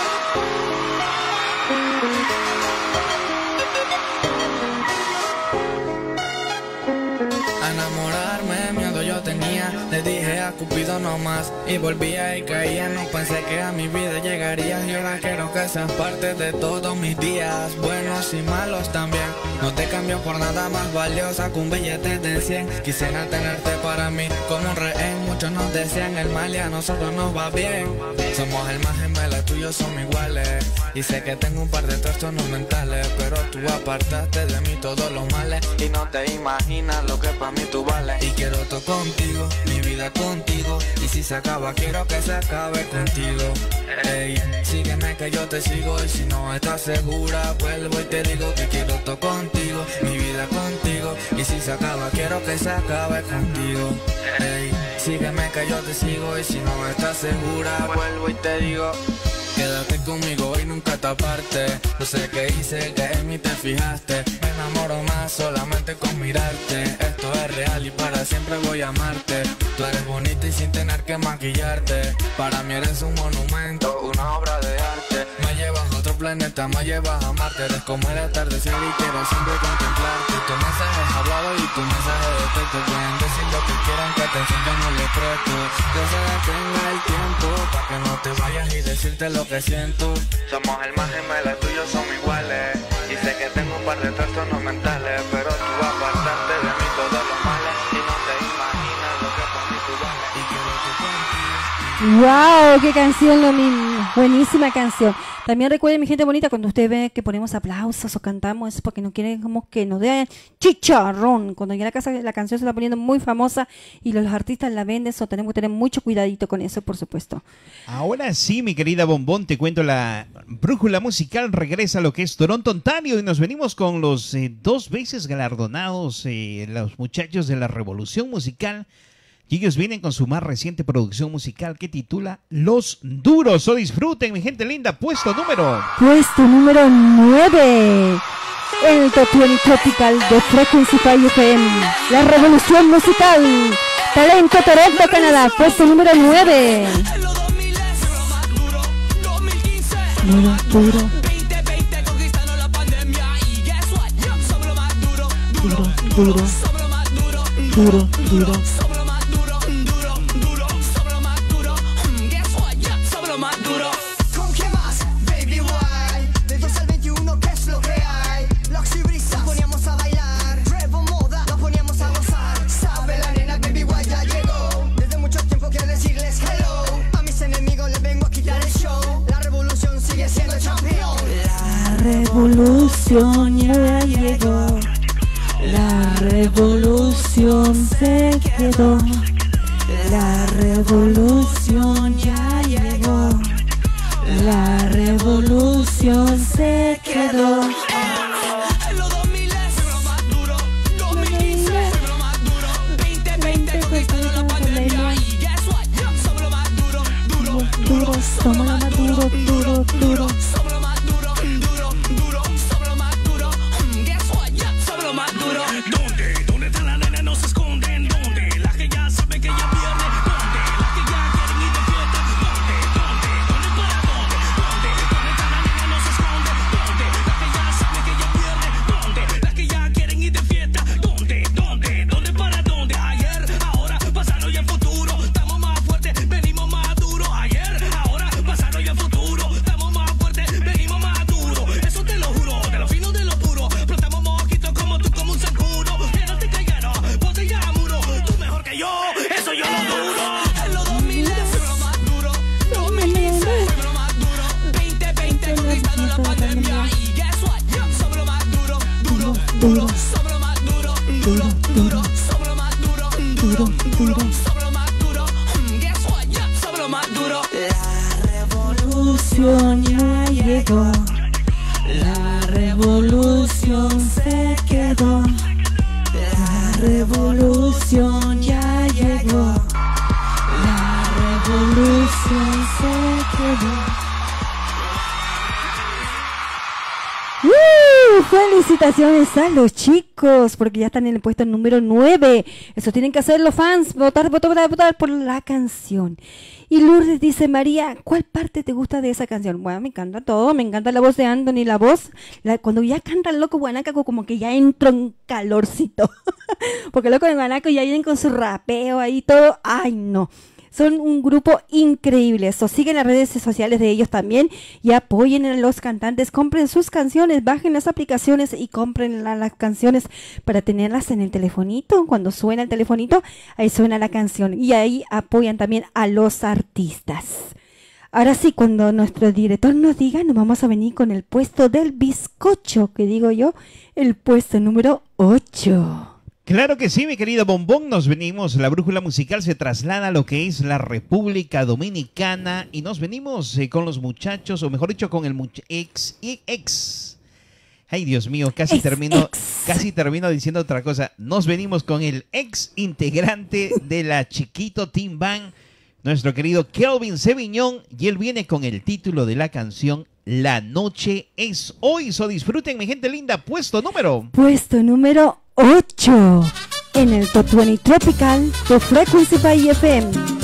Speaker 11: Le dije a Cupido no más y volvía y caía. No pensé que a mi vida llegarías y ahora quiero que seas parte de todos mis días, buenos y malos también. No te cambio por nada más valiosa que un billete de 100. Quisiera tenerte para mí como un rehén. Muchos nos decían el mal y a nosotros nos va bien. Somos el más gemela, tú y yo somos iguales. Y sé que tengo un par de trastornos mentales, pero tú apartaste de mí todos los males y no te imaginas lo que para mí tú vales. Y quiero todo contigo, mi vida contigo, y si se acaba quiero que se acabe contigo. Ey, sígueme que yo te sigo, y si no estás segura vuelvo y te digo que quiero todo contigo, mi vida contigo, y si se acaba quiero que se acabe contigo. Ey, sígueme que yo te sigo, y si no estás segura vuelvo y te digo. Quédate conmigo y nunca te apartes. No sé qué hice, que en mí te fijaste. Me enamoro más solamente con mirarte. Esto es real y para siempre voy a amarte. Tú eres bonita y sin tener que maquillarte. Para mí eres un monumento, una obra de arte. Me llevas a otro planeta, me llevas a Marte. Eres como el atardecer y quiero siempre contemplarte. Tu mensaje es hablado y tu mensaje de texto. Pueden decir lo que quieran, que atención yo no le presto. Que se detenga el tiempo para que no te vayas y decirte lo que siento. Somos el más gemela, tú y yo somos iguales. Y sé que tengo un par de trastornos mentales, pero tú apartaste de mí todos los males y no te imaginas lo que por mí tú vales. Y quiero que contigo.
Speaker 2: ¡Wow! ¡Qué canción, Lomin! Buenísima canción. También recuerden, mi gente bonita, cuando usted ve que ponemos aplausos o cantamos, es porque no quieren como que nos den chicharrón. Cuando ya la canción se está poniendo muy famosa y los artistas la venden, eso tenemos que tener mucho cuidadito con eso, por supuesto.
Speaker 1: Ahora sí, mi querida Bombón, te cuento, la brújula musical regresa a lo que es Toronto, Ontario, y nos venimos con los 2 veces galardonados, los muchachos de la Revolución Musical. Y ellos vienen con su más reciente producción musical que titula Los Duros. Disfruten, mi gente linda. Puesto número
Speaker 2: 9. El Top 20 Tropical de Frequency 5 FM. La Revolución Musical. Talento Toronto, Canadá. Puesto número 9. Duro.
Speaker 6: ¿Con qué más? Baby, why? De 2 al 21, ¿qué es lo que hay? Locks y brisas, nos poníamos a bailar. Revo moda, nos poníamos a gozar. Sabe la nena, baby, why ya llegó. Desde mucho tiempo quiero decirles hello. A mis enemigos les vengo a quitar el show. La revolución sigue siendo campeón.
Speaker 2: La revolución ya llegó. La revolución se quedó. La revolución ya llegó. La revolución se quedó.
Speaker 6: En los 2000 fue lo más duro. 2015 fue lo más duro. 2020 conquistaron la pandemia. Y guess what? Somos lo más duro.
Speaker 2: Somos lo más duro.
Speaker 6: Somos lo más duro. Somos lo más duro. Guess what?
Speaker 2: revolución ya llegó. La revolución se quedó. La revolución ya llegó. La revolución se quedó. Felicitaciones a los chicos, porque ya están en el puesto número 9. Eso tienen que hacer los fans, votar por la canción. Y Lourdes dice, María, ¿cuál parte te gusta de esa canción? Bueno, me encanta todo, me encanta la voz de Anthony, la voz, cuando ya canta el Loco Guanaco, como que ya entro en calorcito. Porque el Loco de Guanaco ya vienen con su rapeo ahí todo, ay no. Son un grupo increíble. So, siguen las redes sociales de ellos también y apoyen a los cantantes. Compren sus canciones, bajen las aplicaciones y compren las canciones para tenerlas en el telefonito. Cuando suena el telefonito, ahí suena la canción. Y ahí apoyan también a los artistas. Ahora sí, cuando nuestro director nos diga, nos vamos a venir con el puesto del bizcocho, que digo yo, el puesto número 8.
Speaker 1: Claro que sí, mi querido Bombón, nos venimos, la brújula musical se traslada a lo que es la República Dominicana y nos venimos con los muchachos, o mejor dicho, con el ex. Ay, Dios mío, casi termino diciendo otra cosa. Nos venimos con el ex integrante de la Chiquito Team Band, nuestro querido Kelvin Seviñón, y él viene con el título de la canción La Noche es Hoy. So, disfruten, mi gente linda, puesto número
Speaker 2: 8 en el Top 20 Tropical de Frequency by FM.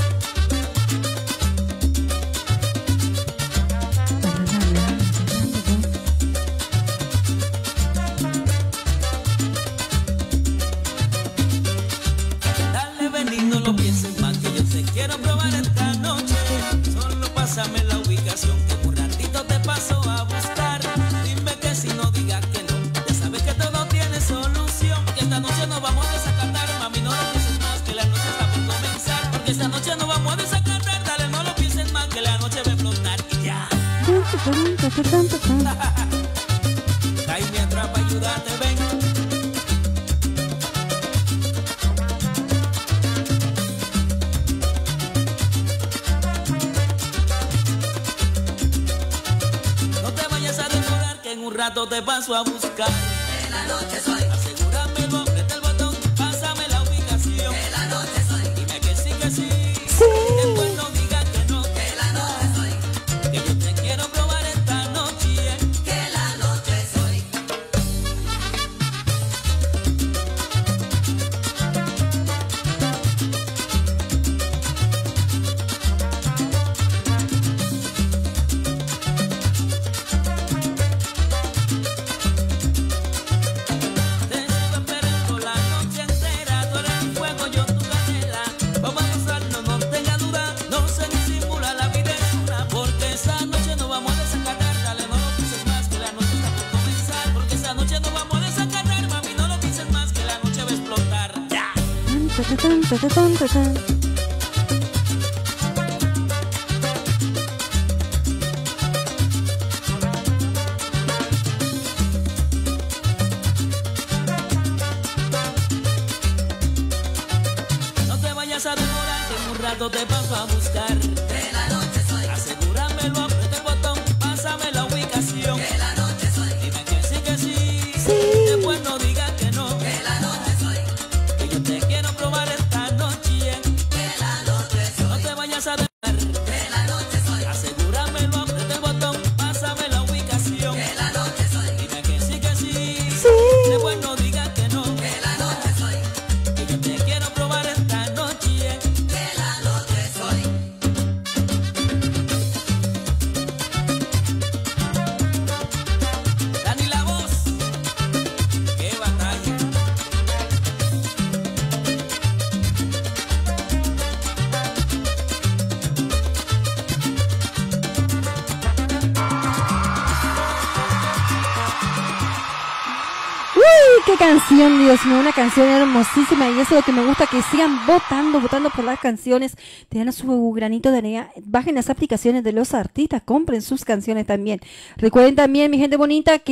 Speaker 5: Dale, ven, no lo pienses más, que yo te quiero probar esta noche. Solo pásame la ubicación, que un ratito te paso a buscar. Dime que si no digas que no, ya sabes que todo tiene solución. Que esta noche nos vamos a desacatar, mami, no lo pienses más, que la noche está por comenzar. Porque esta noche nos vamos a desacatar, dale, no lo pienses más, que la noche va a explotar y ya. Jaime atrapa, ayúdate, ven. En un rato te paso a buscar.
Speaker 8: Que la noche soy.
Speaker 5: Asegúrame, aprieta el botón, pásame la ubicación.
Speaker 8: Que la noche soy.
Speaker 5: Dime que sí, que sí.
Speaker 2: Sí.
Speaker 5: Después no digas que no.
Speaker 8: Que la noche soy.
Speaker 5: Que yo te quiero probar esta noche.
Speaker 8: Que la noche soy.
Speaker 5: No te vayas a demorar, que en un rato te paso a buscar.
Speaker 8: Que la noche soy.
Speaker 5: Asegúramelo, aprieta el botón, pásame la ubicación.
Speaker 8: Que la noche soy.
Speaker 5: Dime que sí, que sí.
Speaker 2: Sí.
Speaker 5: Después no digas que no.
Speaker 8: Que la noche soy.
Speaker 5: Que yo te quiero probar esta noche.
Speaker 8: Que la noche soy.
Speaker 5: No te vayas a demorar.
Speaker 8: Que la noche soy.
Speaker 5: Asegúramelo, aprieta el botón, pásame la ubicación.
Speaker 8: Que la noche soy.
Speaker 5: Dime que sí, que sí.
Speaker 2: Sí.
Speaker 5: Después no digas que no.
Speaker 8: Que la noche soy.
Speaker 5: Que yo te quiero probar esta noche.
Speaker 8: Que la noche soy.
Speaker 5: Dani la voz. Qué batalla.
Speaker 2: ¡Uy, qué canción, Dios mío! Una canción hermosísima y eso es lo que me gusta, que sigan votando por las canciones, tengan su granito de arena, bajen las aplicaciones de los artistas, compren sus canciones también. Recuerden también, mi gente bonita, que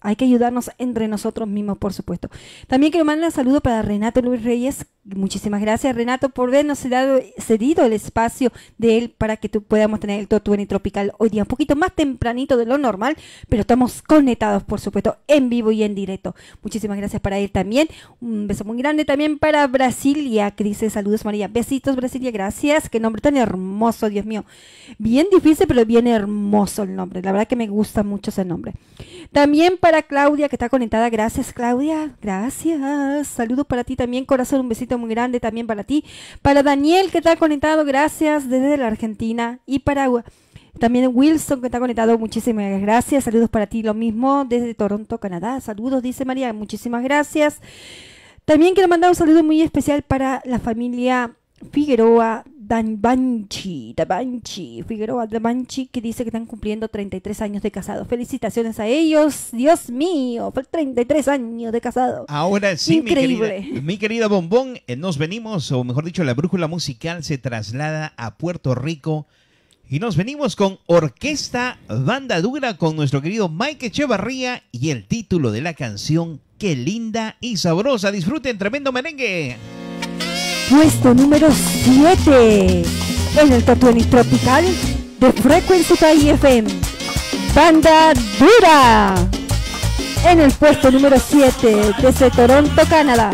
Speaker 2: Hay que ayudarnos entre nosotros mismos, por supuesto. También quiero mandar un saludo para Renato Luis Reyes. Muchísimas gracias, Renato, por habernos cedido el espacio de él para que podamos tener el Top 20 Tropical hoy día un poquito más tempranito de lo normal, pero estamos conectados, por supuesto, en vivo y en directo. Muchísimas gracias para él también. Un beso muy grande también para Brasilia, que dice saludos, María. Besitos, Brasilia, gracias. Qué nombre tan hermoso, Dios mío. Bien difícil, pero bien hermoso el nombre. La verdad que me gusta mucho ese nombre. También para Claudia, que está conectada. Gracias, Claudia. Gracias. Saludos para ti también, corazón. Un besito muy grande también para ti. Para Daniel, que está conectado. Gracias desde la Argentina. Y para también Wilson, que está conectado. Muchísimas gracias. Saludos para ti. Lo mismo desde Toronto, Canadá. Saludos, dice María. Muchísimas gracias. También quiero mandar un saludo muy especial para la familia Figueroa Dabanchi, Figueroa Dabanchi, que dice que están cumpliendo 33 años de casado. Felicitaciones a ellos. Dios mío, 33 años de casado.
Speaker 1: Ahora sí,
Speaker 2: increíble.
Speaker 1: mi querida Bombón, nos venimos, o mejor dicho, la brújula musical se traslada a Puerto Rico y nos venimos con Orquesta Banda Dura con nuestro querido Mike Echevarría y el título de la canción, Qué linda y sabrosa. Disfruten tremendo merengue.
Speaker 2: Puesto número 7 en el Top 20 Tropical de Frequency FM. Banda Dura. En el puesto número 7 desde Toronto, Canadá.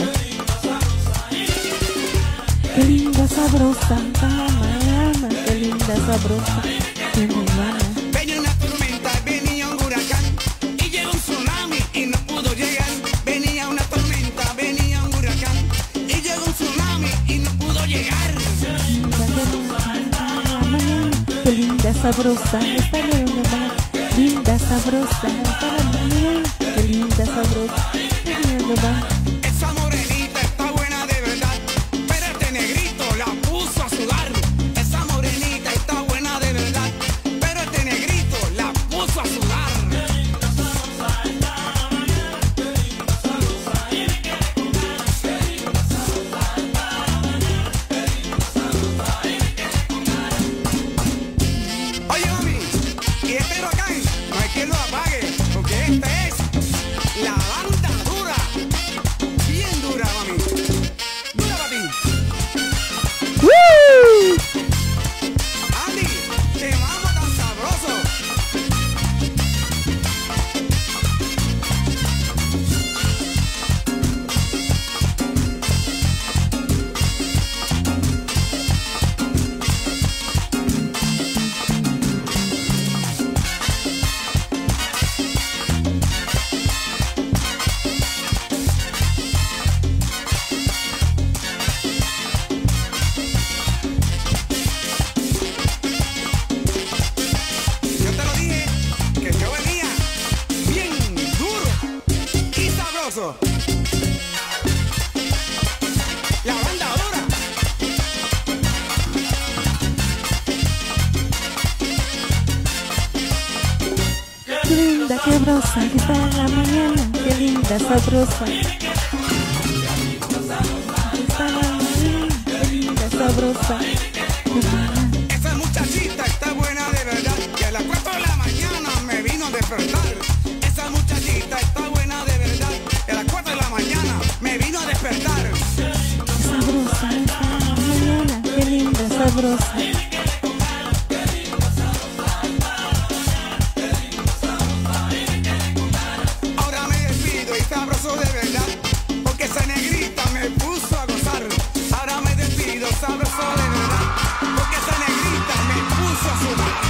Speaker 2: Qué linda sabrosa, mama, qué linda sabrosa.
Speaker 12: Venía una tormenta, venía un huracán y llegó un tsunami y no pudo llegar. Venía una tormenta, venía un huracán y llegó un tsunami y no pudo llegar.
Speaker 2: Qué linda sabrosa, está linda, linda sabrosa, qué linda sabrosa,
Speaker 12: Esa morenita está buena de verdad, pero este negrito la puso a sudar. Esa morenita está buena de verdad, pero este negrito la puso a sudar. Oye, mami, y este huracán no hay quien lo apague, porque este es la banda dura, bien dura, mami, dura para ti. Andy, qué mambo tan sabroso. Yo te lo dije, que yo venía bien duro y sabroso. La banda dura.
Speaker 2: qué linda, qué sabrosa, que está en la mañana, qué linda sabrosa. Está en la mañana, qué linda sabrosa.
Speaker 12: Esa muchachita está buena de verdad, y a las 4 de la mañana me vino a despertar. Esa muchachita está buena de verdad, y a las 4 de la mañana me vino a despertar.
Speaker 2: Sabrosa, está en la mañana, qué linda sabrosa.
Speaker 12: Ahora me despido y sabroso de verdad, porque esa negrita me puso a gozar. Ahora me despido sabroso de verdad, porque esa negrita me puso a sudar.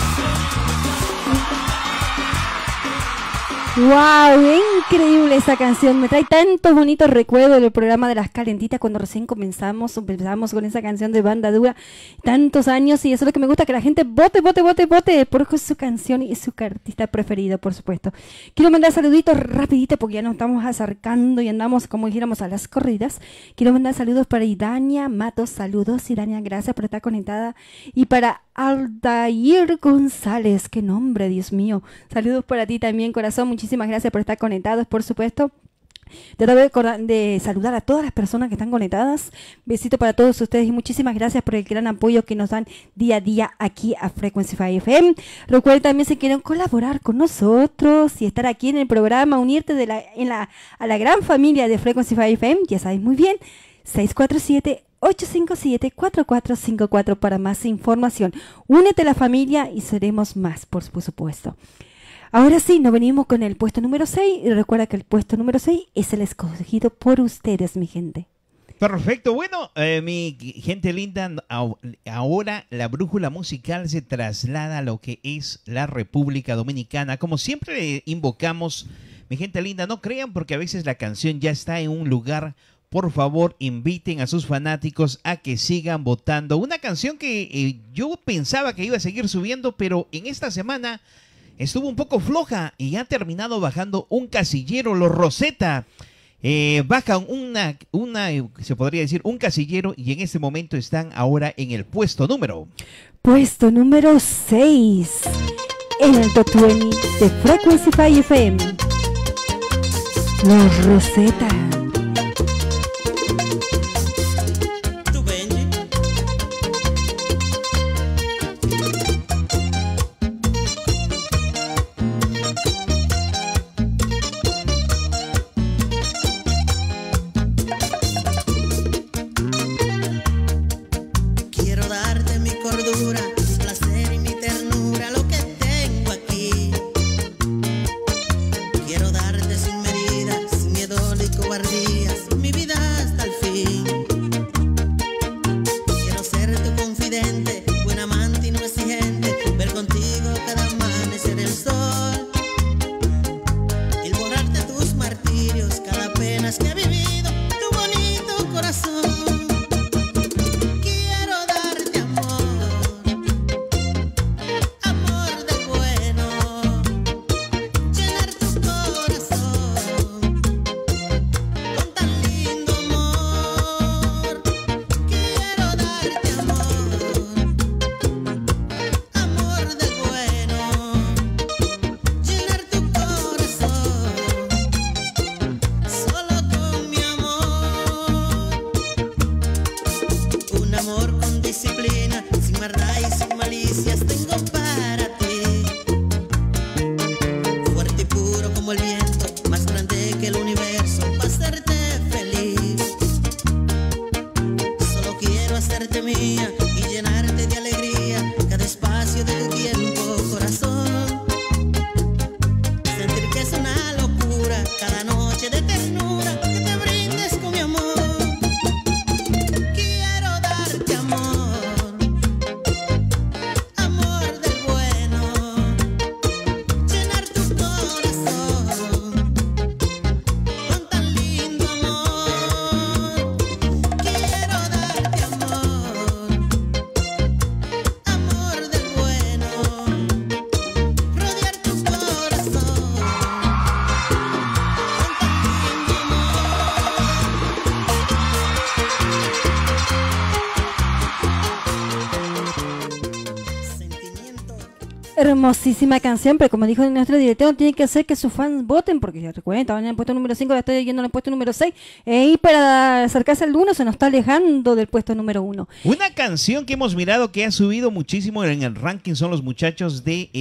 Speaker 2: ¡Wow! Increíble esa canción. Me trae tantos bonitos recuerdos del programa de Las Calentitas cuando recién empezamos con esa canción de Banda Dura. Tantos años, y eso es lo que me gusta, que la gente vote por su canción y su artista preferido, por supuesto. Quiero mandar saluditos rapidito porque ya nos estamos acercando y andamos, como dijéramos, a las corridas. Quiero mandar saludos para Idania Matos. Saludos, Idania, gracias por estar conectada. Y para Aldair González, qué nombre, Dios mío. Saludos para ti también, corazón. Muchísimas gracias por estar conectados, por supuesto. de saludar a todas las personas que están conectadas. Besito para todos ustedes y muchísimas gracias por el gran apoyo que nos dan día a día aquí a Frequency 5 FM. Recuerden también si quieren colaborar con nosotros y estar aquí en el programa, unirte a la gran familia de Frequency 5 FM, ya sabes muy bien, 647-857-4454 para más información. Únete a la familia y seremos más, por supuesto. Ahora sí, nos venimos con el puesto número 6 y recuerda que el puesto número 6 es el escogido por ustedes, mi gente.
Speaker 1: Perfecto, bueno, mi gente linda, ahora la brújula musical se traslada a lo que es la República Dominicana. Como siempre invocamos, mi gente linda, no crean porque a veces la canción ya está en un lugar. Por favor, inviten a sus fanáticos a que sigan votando. Una canción que yo pensaba que iba a seguir subiendo, pero en esta semana estuvo un poco floja y ha terminado bajando un casillero. Los Rosetta bajan se podría decir, un casillero y en este momento están ahora en el puesto número
Speaker 2: 6 en el Top 20 de Frequency 5 FM. Los Rosetta. Hermosísima canción, pero como dijo nuestro director, tiene que hacer que sus fans voten, porque ya recuerden, estaban en el puesto número 5, ya estoy yendo en el puesto número 6, y para acercarse al 1 se nos está alejando del puesto número 1.
Speaker 1: Una canción que hemos mirado que ha subido muchísimo en el ranking son los muchachos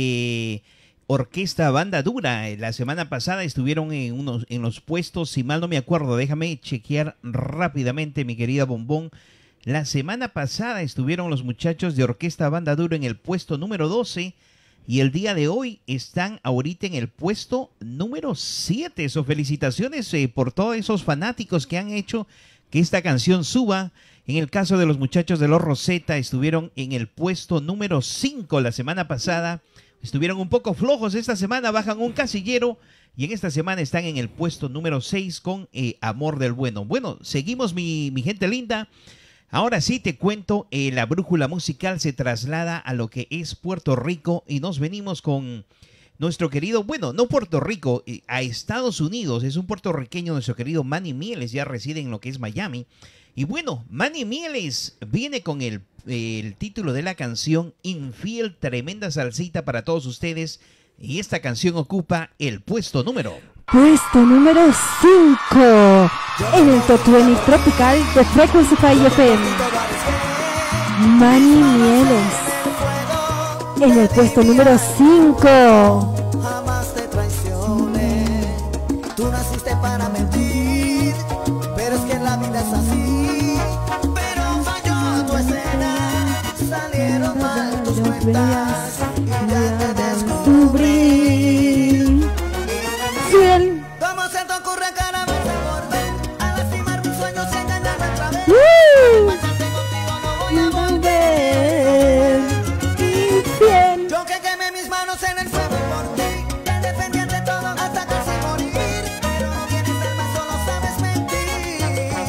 Speaker 1: de Orquesta Banda Dura. La semana pasada estuvieron en los puestos, si mal no me acuerdo, déjame chequear rápidamente, mi querida Bombón. La semana pasada estuvieron los muchachos de Orquesta Banda Dura en el puesto número 12. Y el día de hoy están ahorita en el puesto número 7. So, felicitaciones por todos esos fanáticos que han hecho que esta canción suba. En el caso de los muchachos de los Rosetta, estuvieron en el puesto número 5 la semana pasada. Estuvieron un poco flojos esta semana, bajan un casillero. Y en esta semana están en el puesto número 6 con Amor del Bueno. Bueno, seguimos mi gente linda. Ahora sí te cuento, la brújula musical se traslada a lo que es Puerto Rico y nos venimos con nuestro querido, bueno, no Puerto Rico, a Estados Unidos. Es un puertorriqueño, nuestro querido Manny Mieles, ya reside en lo que es Miami. Y bueno, Manny Mieles viene con el título de la canción Infiel, tremenda salsita para todos ustedes. Y esta canción ocupa el puesto número
Speaker 2: Puesto número 5 en el Top 20 Tropical de Frequency 5 FM. Manny Mieles en el puesto número 5.
Speaker 13: Jamás te traicioné. Tú naciste para mentir, pero es que la vida es así. Pero falló tu escena, salieron mal tus cuentas y ya te descubrí.
Speaker 2: Fiel.
Speaker 13: ¿Cómo se te ocurre cara vez de volver a lastimar mis sueños y engañarme otra vez? Marcharte contigo no voy a volver.
Speaker 2: Infiel.
Speaker 13: Yo que quemé mis manos en el fuego por ti, te defendí ante todo hasta casi morir, pero no tienes alma, solo sabes mentir.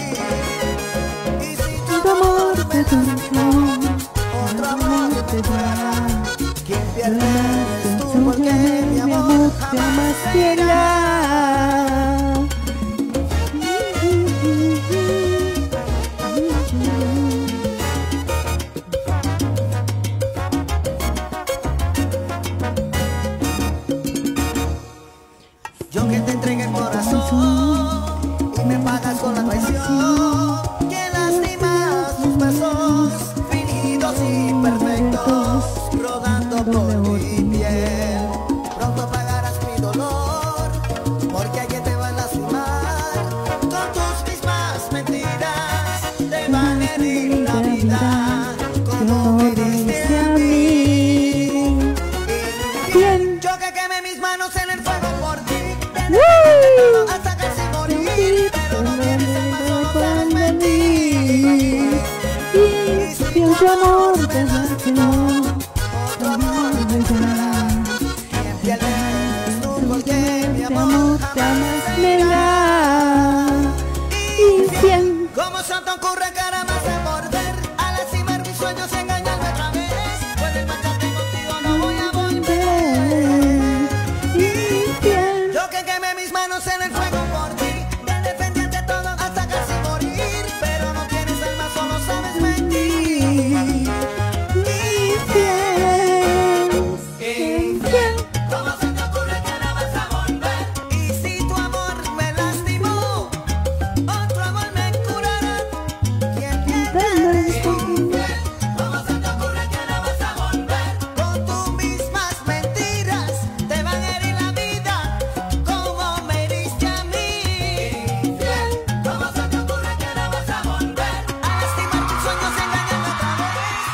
Speaker 13: Y si tu amor me dejó, otro amor te dará. Quien pierde es tú, porque mi amor jamás
Speaker 2: llegará.
Speaker 13: Yo que te entregué el corazón y me pagas con la traición. Que lastimas tus besos finitos y perfectos, rodando por mi piel. Pronto pagarás mi dolor, porque aquí te va a lastimar. Con tus mismas mentiras te van a herir la vida, como me diste a mí. Yo que quemé mis manos en el fuego por ti, hasta casi morir, pero no tienes alma, solo sabes mentir.
Speaker 2: Y si tu amor te lastimó,
Speaker 13: otro amor me dará. Quien pierde es tú, porque mi amor jamás
Speaker 2: me da. Infiel.
Speaker 13: ¿Cómo se te ocurre cara más de volver a lastimar mis sueños y engañarme otra vez? Puedes marcharte contigo, no voy a volver.
Speaker 2: Infiel.
Speaker 13: Yo que quemé mis manos en el fuego por ti, te defendí ante todo hasta casi morir, pero no tienes alma, solo sabes mentir.
Speaker 2: Infiel.
Speaker 13: Infiel. ¿Cómo se te ocurre que ahora vas a volver? Y si tu amor me lastimó, otro amor me curará. ¿Quién pierde es tú? Infiel. ¿Cómo se te ocurre que ahora vas a volver? Con tus mismas mentiras te van a herir la vida, como me heriste a mí. Infiel. ¿Cómo se te ocurre que ahora vas a volver a lastimar tus sueños y engañarme otra vez?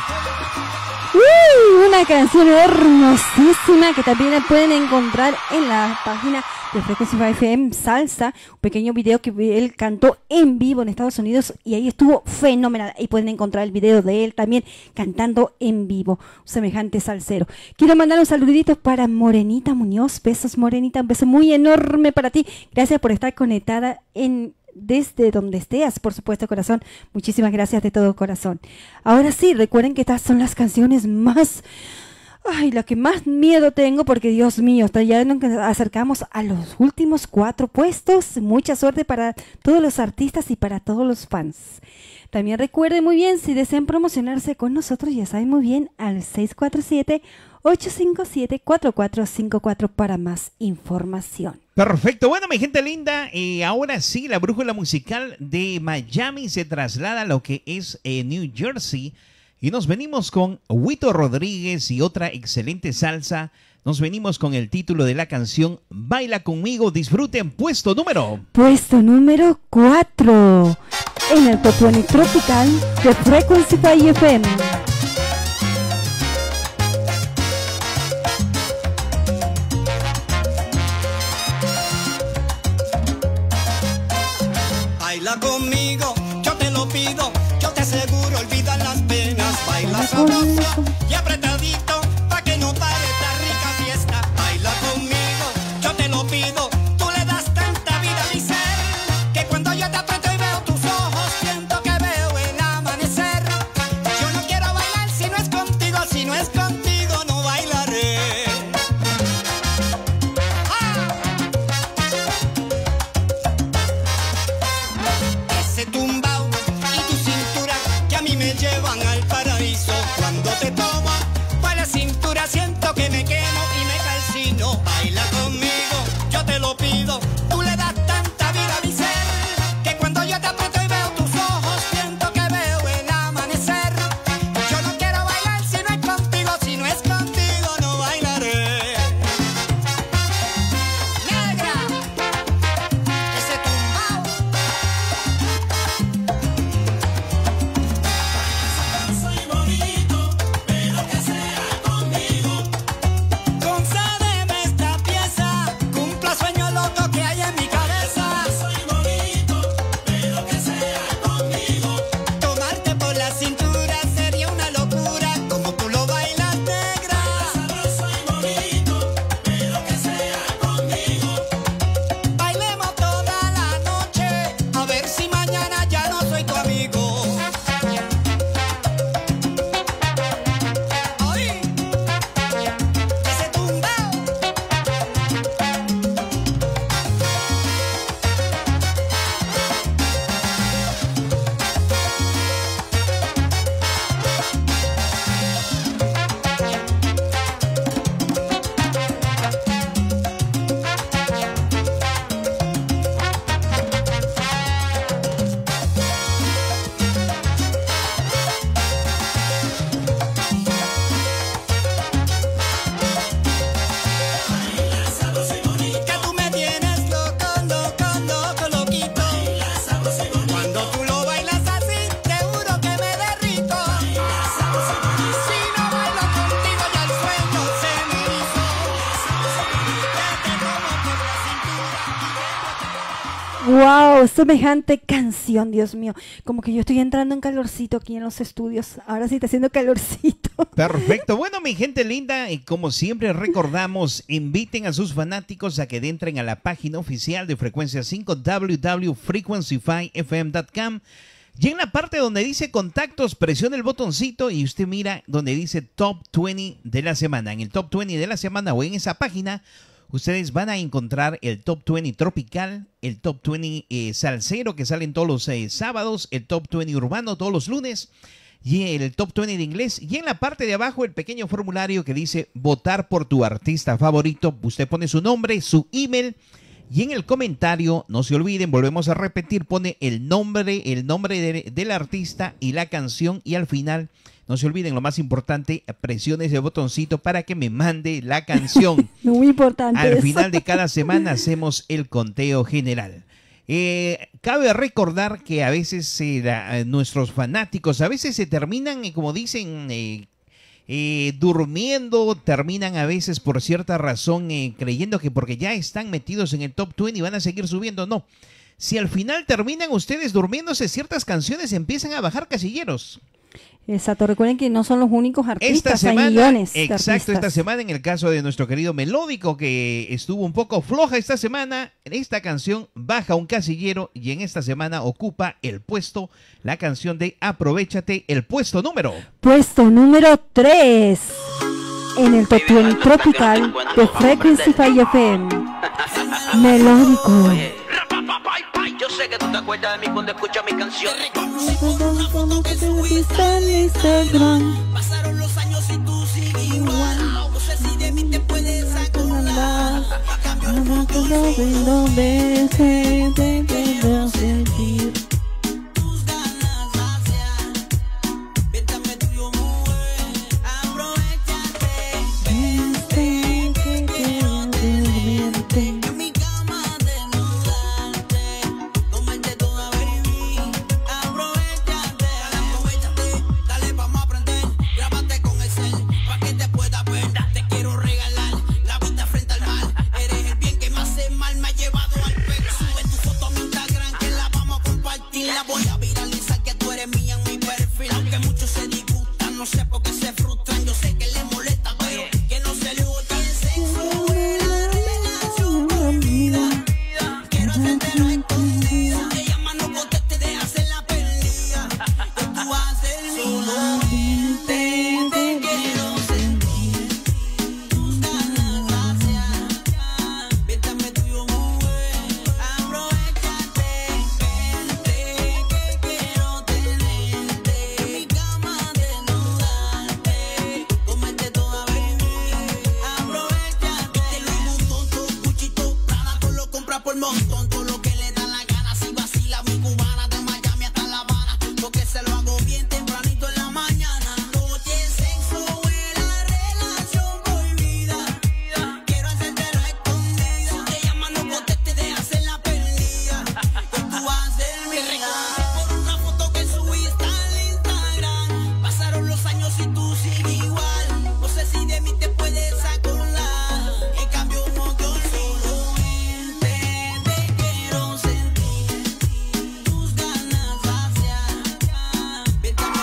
Speaker 2: Una canción hermosísima que también la pueden encontrar en la página de Frequency 5 FM Salsa, un pequeño video que él cantó en vivo en Estados Unidos y ahí estuvo fenomenal. Ahí pueden encontrar el video de él también cantando en vivo, un semejante salsero. Quiero mandar un saludito para Morenita Muñoz. Besos, Morenita, un beso muy enorme para ti. Gracias por estar conectada desde donde estés, por supuesto, corazón. Muchísimas gracias de todo corazón. Ahora sí, recuerden que estas son las canciones más... Ay, la que más miedo tengo, porque Dios mío, ya nos acercamos a los últimos 4 puestos. Mucha suerte para todos los artistas y para todos los fans. También recuerden muy bien, si desean promocionarse con nosotros, ya saben muy bien, al 647-857-4454 para más información.
Speaker 1: Perfecto, bueno, mi gente linda, ahora sí, la brújula musical de Miami se traslada a lo que es New Jersey y nos venimos con Huito Rodríguez y otra excelente salsa. Nos venimos con el título de la canción Baila Conmigo. Disfruten, puesto número
Speaker 2: 4 en el Top 20 Tropical de Frequency 5 FM.
Speaker 12: Baila conmigo, yo te lo pido, yo te aseguro, olvida las penas. Baila sabroso y apretadito, pa' que no pare esta rica fiesta. Baila conmigo, yo te lo pido, tú le das tanta vida a mi ser, que cuando yo te aprieto y veo tus ojos, siento que veo el amanecer. Yo no quiero bailar si no es contigo, si no es contigo no bailaré. Ese tumbao y tu cintura que a mí me llevan al paraíso. Cuando
Speaker 2: Wow, semejante canción, Dios mío. Como que yo estoy entrando en calorcito aquí en los estudios. Ahora sí está haciendo calorcito.
Speaker 1: Perfecto. Bueno, mi gente linda, y como siempre recordamos, inviten a sus fanáticos a que entren a la página oficial de Frecuencia 5, www.frequencyfyfm.com. Y en la parte donde dice contactos, presione el botoncito y usted mira donde dice Top 20 de la semana. En el Top 20 de la semana o en esa página, ustedes van a encontrar el Top 20 tropical, el Top 20 salsero que salen todos los sábados, el Top 20 urbano todos los lunes y el Top 20 de inglés. Y en la parte de abajo el pequeño formulario que dice votar por tu artista favorito. Usted pone su nombre, su email y en el comentario, no se olviden, volvemos a repetir, pone el nombre del artista y la canción y al final, no se olviden, lo más importante, presione ese botoncito para que me mande la canción.
Speaker 2: Muy importante.
Speaker 1: Al
Speaker 2: eso.
Speaker 1: final de cada semana hacemos el conteo general. Cabe recordar que a veces nuestros fanáticos a veces se terminan, como dicen, durmiendo, terminan a veces por cierta razón creyendo que porque ya están metidos en el Top 20 van a seguir subiendo. No. Si al final terminan ustedes durmiéndose, ciertas canciones empiezan a bajar casilleros.
Speaker 2: Exacto, recuerden que no son los únicos artistas,
Speaker 1: Esta semana,
Speaker 2: hay millones de
Speaker 1: exacto,
Speaker 2: artistas.
Speaker 1: esta semana en el caso de nuestro querido Melódico, que estuvo un poco floja esta semana, esta canción baja un casillero y en esta semana ocupa el puesto, la canción de Aprovechate, el puesto número.
Speaker 2: Puesto número 3 en el Top 20 tropical de Frequency FM. Melódico.
Speaker 8: Yo sé que tú te acuerdas de mí cuando escuchas mi canción.
Speaker 6: Pasaron los años y tú sigues igual. No sé si de mí te puedes acordar. Tus ganas saciar. Véntame tuyo, mujer. Aprovechate. Que quiero tenerte. En mi cama desnudarte. Comerte toda, baby. Aprovechate. Dale, vamos a aprender. Grábate con el cel, pa' que te pueda ver. Te quiero regalar la vida frente al mar. Eres el bien que me hace mal, me ha llevado al pelo. Sube tu foto a mi Instagram, que la vamos a compartir. La voy a viralizar, que tú eres mía en mi perfil. Aunque muchos se disgustan, no sé por qué se frustran. Yo sé que les molesta, pero que no se le gusta el sexo. La relación prohibida. Quiero hacértelo escondida. Te llama, no conteste, deja hacer la perdida. Que tú haces solamente te quiero sentir. Tus ganas saciar. Véntame tuyo, mujer. Aprovechate. Vente, que quiero tenerte. En mi cama desnudarte. Comerte toda, baby. Aprovechate. Te lo montón, todo cuchito, Prada, tú lo compras por montón. Todo lo que le da la gana, si vacila mi cubana de Miami hasta La Habana. Porque se lo hago bien tempranito en la mañana. Noche, sexo, la relación prohibida. Quiero hacértelo escondida. Te llama, no conteste, deja hacer la perdida. Que tú haces mía. Por una foto que subiste al Instagram. Pasaron los años y tú sigues igual. No sé si de mí te puedes acordar. En cambio, no te solamente te quiero sentir. Tus ganas saciar. Véntame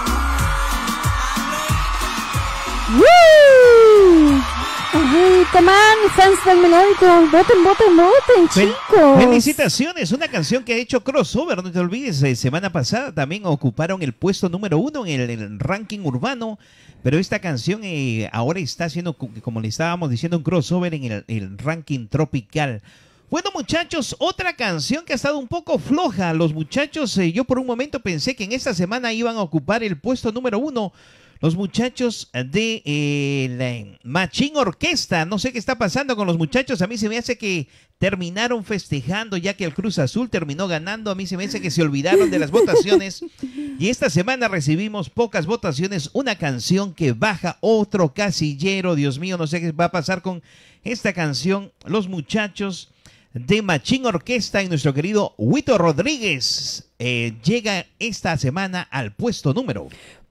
Speaker 2: ¡Woo! Ay, come on, fans del Melódico. Voten, voten, voten, chicos.
Speaker 1: Felicitaciones, una canción que ha hecho crossover, no te olvides, semana pasada también ocuparon el puesto número 1 en el ranking urbano, pero esta canción ahora está haciendo, como le estábamos diciendo, un crossover en el ranking tropical. Bueno, muchachos, otra canción que ha estado un poco floja. Los muchachos, yo por un momento pensé que en esta semana iban a ocupar el puesto número 1. Los muchachos de la Machín Orquesta. No sé qué está pasando con los muchachos. A mí se me hace que terminaron festejando ya que el Cruz Azul terminó ganando. A mí se me hace que se olvidaron de las votaciones. Y esta semana recibimos pocas votaciones. Una canción que baja otro casillero. Dios mío, no sé qué va a pasar con esta canción. Los muchachos de Machín Orquesta y nuestro querido Huito Rodríguez llega esta semana al puesto número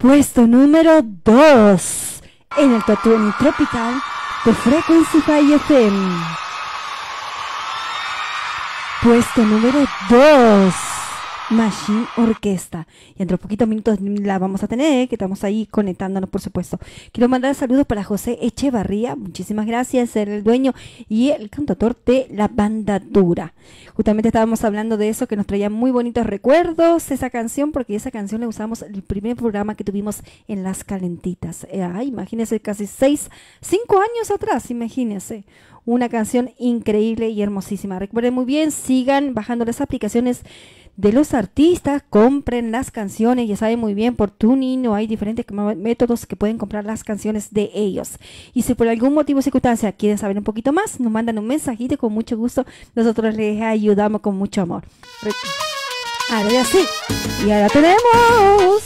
Speaker 2: 2 en el Top 20 tropical de Frequency FM. Puesto número 2. Machine Orquesta. Y entre poquitos minutos la vamos a tener, que estamos ahí conectándonos, por supuesto. Quiero mandar saludos para José Echevarría. Muchísimas gracias, el dueño y el cantautor de La Banda Dura. Justamente estábamos hablando de eso, que nos traía muy bonitos recuerdos esa canción, porque esa canción la usamos en el primer programa que tuvimos en Las Calentitas. Imagínense, casi 5 años atrás, imagínense. Una canción increíble y hermosísima. Recuerden muy bien, sigan bajando las aplicaciones de los artistas, compren las canciones, ya saben muy bien, por Tuning o hay diferentes métodos que pueden comprar las canciones de ellos. Y si por algún motivo o circunstancia quieren saber un poquito más, nos mandan un mensajito, con mucho gusto nosotros les ayudamos con mucho amor. Ahora sí, y ahora tenemos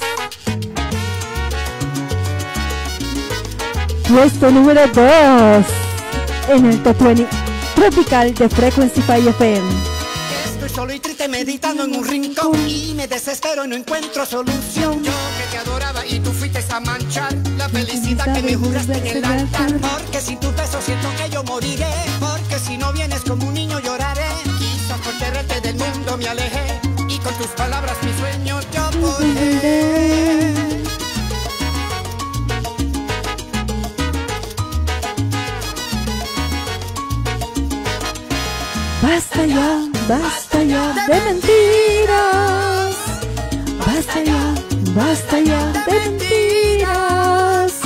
Speaker 2: puesto número 2 en el Top 20 Tropical de Frequency 5 FM.
Speaker 6: Estoy solo y triste meditando en un rincón y me desespero y no encuentro solución. Yo que te adoraba y tú fuiste a manchar la felicidad que me juraste en el altar. Porque sin tu beso siento que yo moriré, porque si no vienes como un niño lloraré. Quizás por quererte del mundo me alejé y con tus palabras mis sueños yo forjé.
Speaker 2: Basta ya de mentiras. Basta ya de mentiras.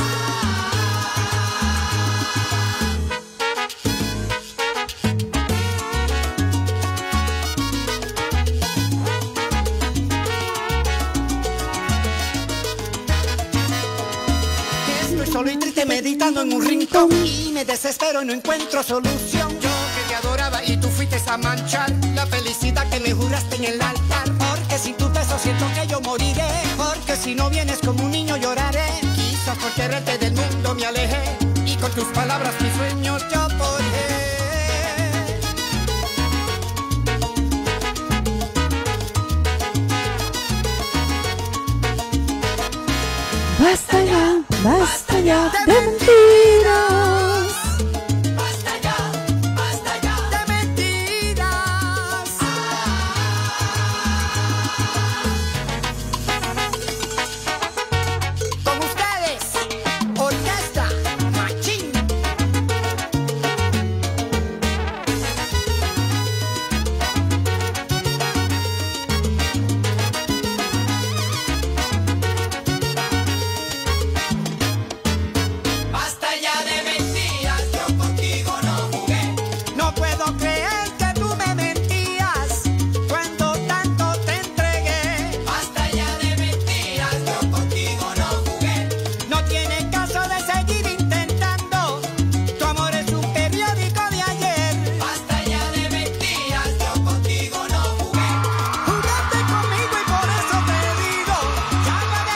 Speaker 6: Estoy solo y triste meditando en un rincón y me desespero y no encuentro solución. Yo que te adoraba y tú fuiste a manchar la felicidad que me juraste en el altar. Porque sin tu beso siento que yo moriré, porque si no vienes como un niño lloraré. Quizás por quererte del mundo me alejé y con tus palabras mis sueños yo forjé.
Speaker 2: Basta ya de mentiras.
Speaker 6: Basta ya de mentiras. Con ustedes, Orquesta Machín. Basta ya de mentiras, yo contigo no jugué. No puedo creer que tú me mentías cuando tanto te entregué. Basta ya de mentiras, yo contigo no jugué. No tiene caso de seguir intentando, tu amor es un periódico de ayer. Basta ya de mentiras, yo contigo no jugué. Jugaste conmigo y por eso te digo, llama de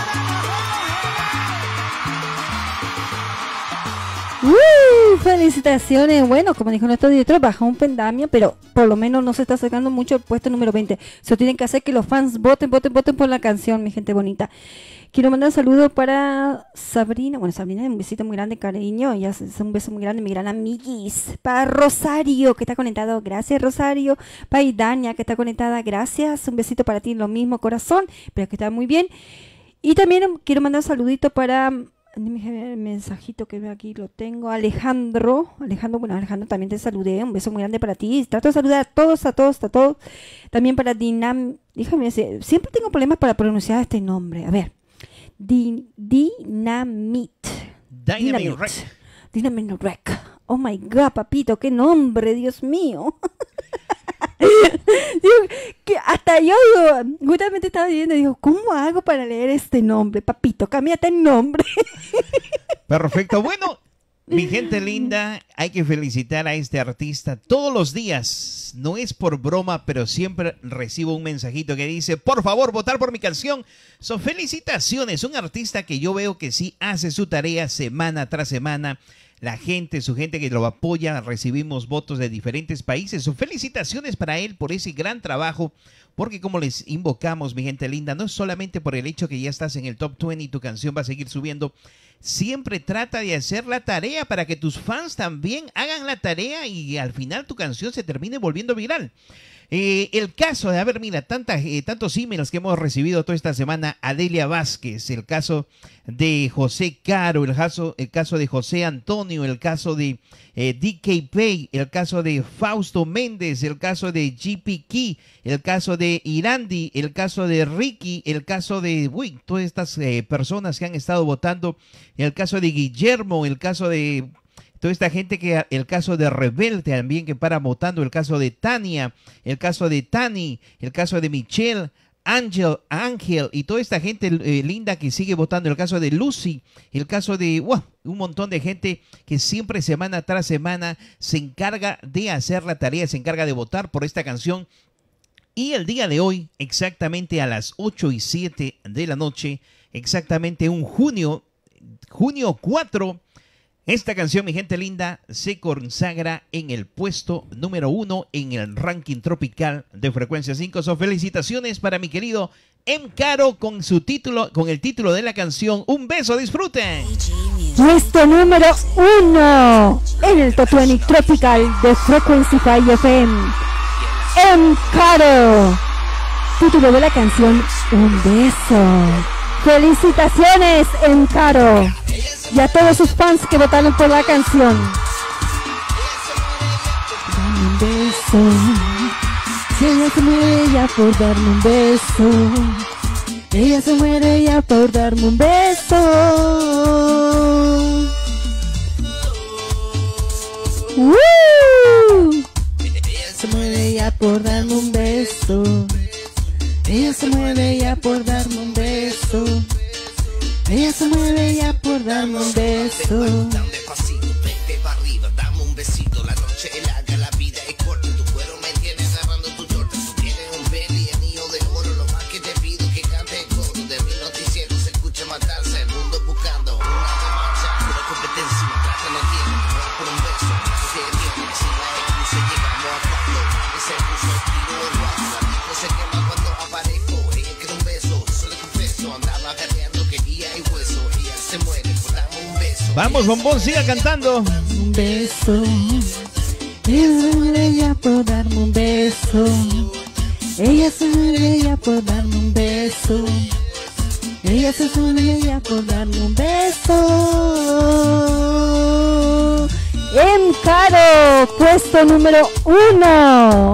Speaker 2: Felicitaciones. Bueno, como dijo nuestro director, bajó un pendamio, pero por lo menos no se está sacando mucho el puesto número 20. Eso tienen que hacer que los fans voten por la canción, mi gente bonita. Quiero mandar un saludo para Sabrina. Bueno, Sabrina, un besito muy grande, cariño. Ya es un beso muy grande, mi gran amiguis. Para Rosario, que está conectado. Gracias, Rosario. Para Idania, que está conectada. Gracias. Un besito para ti, lo mismo, corazón. Espero que esté muy bien. Y también quiero mandar un saludito para... el mensajito que veo aquí, lo tengo. Alejandro, bueno, Alejandro, también te saludé. Un beso muy grande para ti. Trato de saludar a todos. También para Dinam. Déjame decir, siempre tengo problemas para pronunciar este nombre. A ver. Dynamite Rec. Oh my God, papito, qué nombre, Dios mío. Digo, que hasta yo digo, justamente estaba diciendo, digo, ¿cómo hago para leer este nombre? Papito, cámbiate el nombre.
Speaker 1: Perfecto. Bueno, mi gente linda, hay que felicitar a este artista todos los días. No es por broma, pero siempre recibo un mensajito que dice, por favor, votar por mi canción. Son felicitaciones. Un artista que yo veo que sí hace su tarea semana tras semana. La gente, su gente que lo apoya, recibimos votos de diferentes países. Son felicitaciones para él por ese gran trabajo, porque como les invocamos, mi gente linda, no es solamente por el hecho que ya estás en el Top 20 y tu canción va a seguir subiendo, siempre trata de hacer la tarea para que tus fans también hagan la tarea y al final tu canción se termine volviendo viral. El caso de, a ver, mira, tantos emails que hemos recibido toda esta semana. Adelia Vázquez, el caso de José Caro, el caso de José Antonio, el caso de DK Pay, el caso de Fausto Méndez, el caso de GP Key, el caso de Irandi, el caso de Ricky, el caso de todas estas personas que han estado votando, el caso de Guillermo, el caso de toda esta gente el caso de Rebel también que para votando, el caso de Tania, el caso de Tani, el caso de Michelle, Ángel y toda esta gente linda que sigue votando, el caso de Lucy, el caso de un montón de gente que siempre semana tras semana se encarga de hacer la tarea, se encarga de votar por esta canción. Y el día de hoy, exactamente a las 8:07 de la noche, exactamente un junio 4, esta canción, mi gente linda, se consagra en el puesto número 1 en el ranking tropical de Frecuencia 5. So, felicitaciones para mi querido M. Caro con el título de la canción Un Beso, disfruten.
Speaker 2: Puesto número 1 en el Top 20 tropical de Frequency 5 FM. M. Caro, título de la canción Un Beso. Felicitaciones, M. Caro. Y a todos sus fans que votaron por la canción. Dame un beso. Si ella se muere ya por darme un beso. Ella se muere ya por darme un beso. Ella se muere ya por darme un beso. Ella se muere ya por darme un beso. Ella se mueve ya por darme un beso.
Speaker 8: Tan despacito, vete para arriba, dame un besito. La noche es larga, la vida es corta. Tu cuero me tiene agarrando tu torta. Tú tienes un belly anillo de oro. Lo más que te pido es que cante el coro. De mi noticiero se escucha matarse. El mundo buscando una de marcha. Pura competencia, me trata no tiene. Muero por un beso, no se detiene. Si la excusa llegamos a cuando nadie se puso el tiro del guapo. La disco se quema cuando aparezco. Ella quiere un beso, eso le confeso. Andaba gateando que guía y hueso. Ella se muere por darme un beso.
Speaker 1: Vamos, Bombón, siga cantando.
Speaker 2: Un beso. Ella se muere ya por darme un beso. Ella se muere ya por darme un beso. Ella se muere ya por darme un beso. M. Caro, puesto número 1.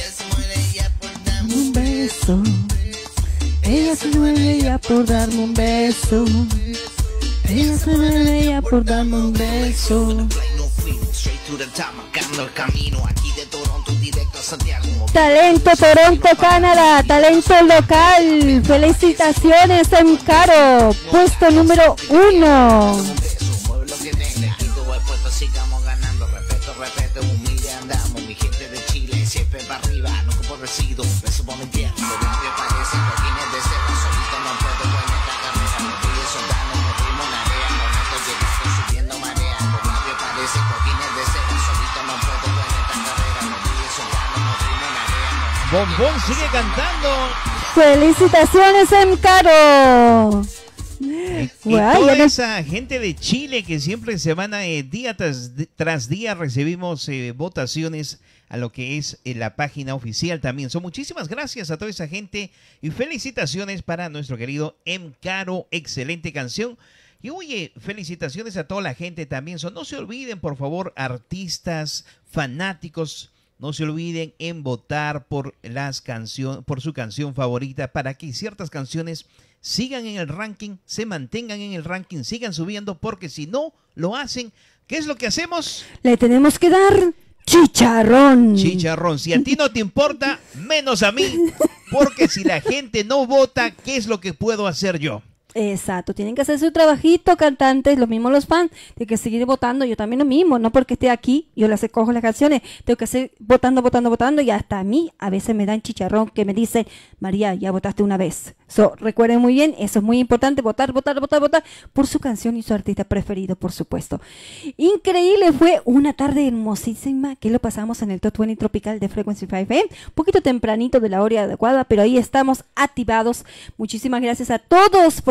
Speaker 2: Un beso. Ella se muere ya por darme un beso. Ella se muere ya por darme un beso. Talento Toronto, Canadá, talento local. Felicitaciones, M. Caro, puesto número 1.
Speaker 8: Sigamos ganando, respeto, humilde andamos. Mi gente de Chile siempre para arriba, nunca aborrecido. Beso por mi tierra, los labios parecen cojines de seda. Solito no puedo con esta carrera. Me voy soltando, me ritmo en área. Momento llegando, subiendo marea. Los labios parecen cojines de seda. Solito no puedo con esta carrera. Me voy soltando, me ritmo en área.
Speaker 1: Bombón sigue cantando.
Speaker 2: Felicitaciones, M. Caro.
Speaker 1: Y toda esa gente de Chile que siempre semana, día tras día recibimos votaciones a lo que es la página oficial también. Muchísimas gracias a toda esa gente y felicitaciones para nuestro querido M. Caro, excelente canción. Y oye, felicitaciones a toda la gente también. No se olviden, por favor, artistas, fanáticos, no se olviden en votar por por su canción favorita para que ciertas canciones sigan en el ranking, se mantengan en el ranking, sigan subiendo, porque si no lo hacen, ¿qué es lo que hacemos?
Speaker 2: Le tenemos que dar chicharrón.
Speaker 1: Chicharrón. Si a ti no te importa, menos a mí, porque si la gente no vota, ¿qué es lo que puedo hacer yo?
Speaker 2: Exacto, tienen que hacer su trabajito, cantantes, lo mismo los fans, de que seguir votando. Yo también lo mismo, no porque esté aquí, yo las escojo las canciones, tengo que seguir votando, y hasta a mí a veces me dan chicharrón que me dicen, María, ya votaste una vez. Recuerden muy bien, eso es muy importante, votar por su canción y su artista preferido, por supuesto. Increíble, fue una tarde hermosísima que lo pasamos en el Top 20 Tropical de Frequency 5 FM, un poquito tempranito de la hora adecuada, pero ahí estamos activados. Muchísimas gracias a todos por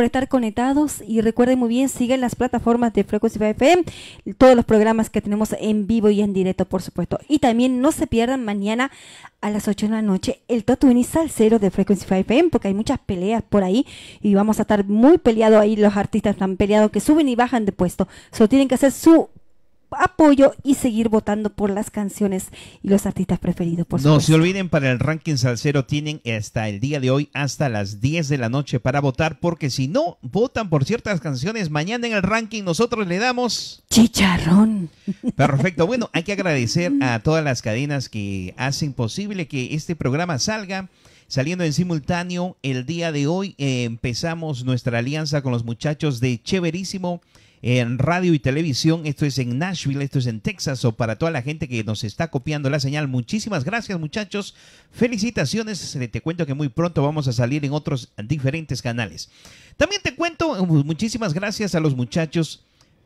Speaker 2: estar conectados y recuerden muy bien, sigan las plataformas de Frequency 5 FM, todos los programas que tenemos en vivo y en directo, por supuesto. Y también no se pierdan mañana a las 8 de la noche el Top 20 Salsero de Frequency 5 FM, porque hay muchas peleas por ahí y vamos a estar muy peleados ahí, los artistas están peleados que suben y bajan de puesto. Solo tienen que hacer su apoyo y seguir votando por las canciones y los artistas preferidos, por supuesto.
Speaker 1: No se olviden, para el ranking salsero tienen hasta el día de hoy, hasta las 10 de la noche para votar, porque si no votan por ciertas canciones, mañana en el ranking nosotros le damos
Speaker 2: chicharrón.
Speaker 1: Perfecto. Bueno, hay que agradecer a todas las cadenas que hacen posible que este programa salga saliendo en simultáneo. El día de hoy empezamos nuestra alianza con los muchachos de Chéverísimo en radio y televisión. Esto es en Nashville, esto es en Texas, o para toda la gente que nos está copiando la señal, muchísimas gracias, muchachos, felicitaciones. Te cuento que muy pronto vamos a salir en otros diferentes canales. También te cuento, muchísimas gracias a los muchachos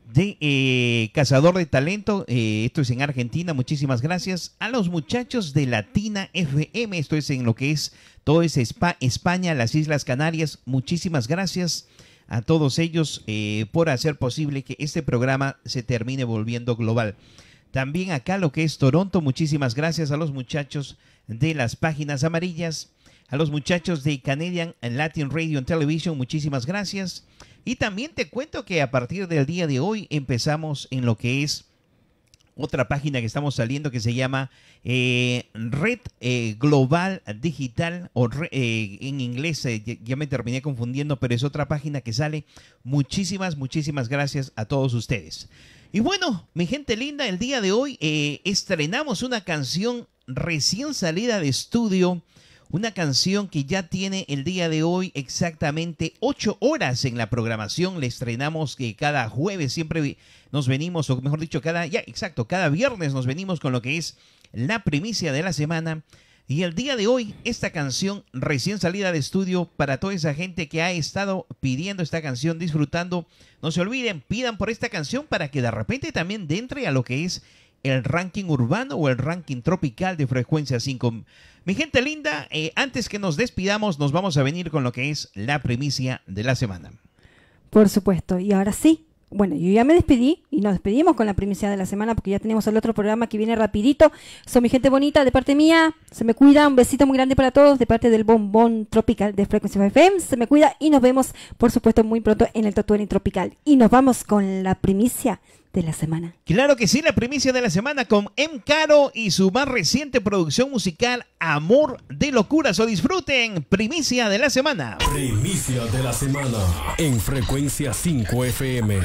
Speaker 1: de Cazador de Talento, esto es en Argentina, muchísimas gracias a los muchachos de Latina FM, esto es en lo que es todo es España, las Islas Canarias, muchísimas gracias a todos ellos por hacer posible que este programa se termine volviendo global. También acá lo que es Toronto, muchísimas gracias a los muchachos de las páginas amarillas, a los muchachos de Canadian Latin Radio and Television, muchísimas gracias. Y también te cuento que a partir del día de hoy empezamos en lo que es otra página que estamos saliendo que se llama Red Global Digital, o en inglés ya me terminé confundiendo, pero es otra página que sale. Muchísimas gracias a todos ustedes. Y bueno, mi gente linda, el día de hoy estrenamos una canción recién salida de estudio. Una canción que ya tiene el día de hoy exactamente 8 horas en la programación. Le estrenamos que cada jueves siempre nos venimos, o mejor dicho, cada viernes nos venimos con lo que es la primicia de la semana. Y el día de hoy, esta canción recién salida de estudio, para toda esa gente que ha estado pidiendo esta canción, disfrutando, no se olviden, pidan por esta canción para que de repente también entre a lo que es el ranking urbano o el ranking tropical de Frecuencia 5. Mi gente linda, antes que nos despidamos, nos vamos a venir con lo que es la primicia de la semana.
Speaker 2: Por supuesto, y ahora sí. Bueno, yo ya me despedí y nos despedimos con la primicia de la semana porque ya tenemos el otro programa que viene rapidito. Son mi gente bonita, de parte mía, se me cuida, un besito muy grande para todos, de parte del bombón tropical de Frequency 5 FM, se me cuida y nos vemos, por supuesto, muy pronto en el Top 20 Tropical. Y nos vamos con la primicia de la semana.
Speaker 1: Claro que sí, la primicia de la semana con M. Caro y su más reciente producción musical, Amor de Locuras. O disfruten, primicia de la semana.
Speaker 4: Primicia de la semana en Frecuencia 5 FM.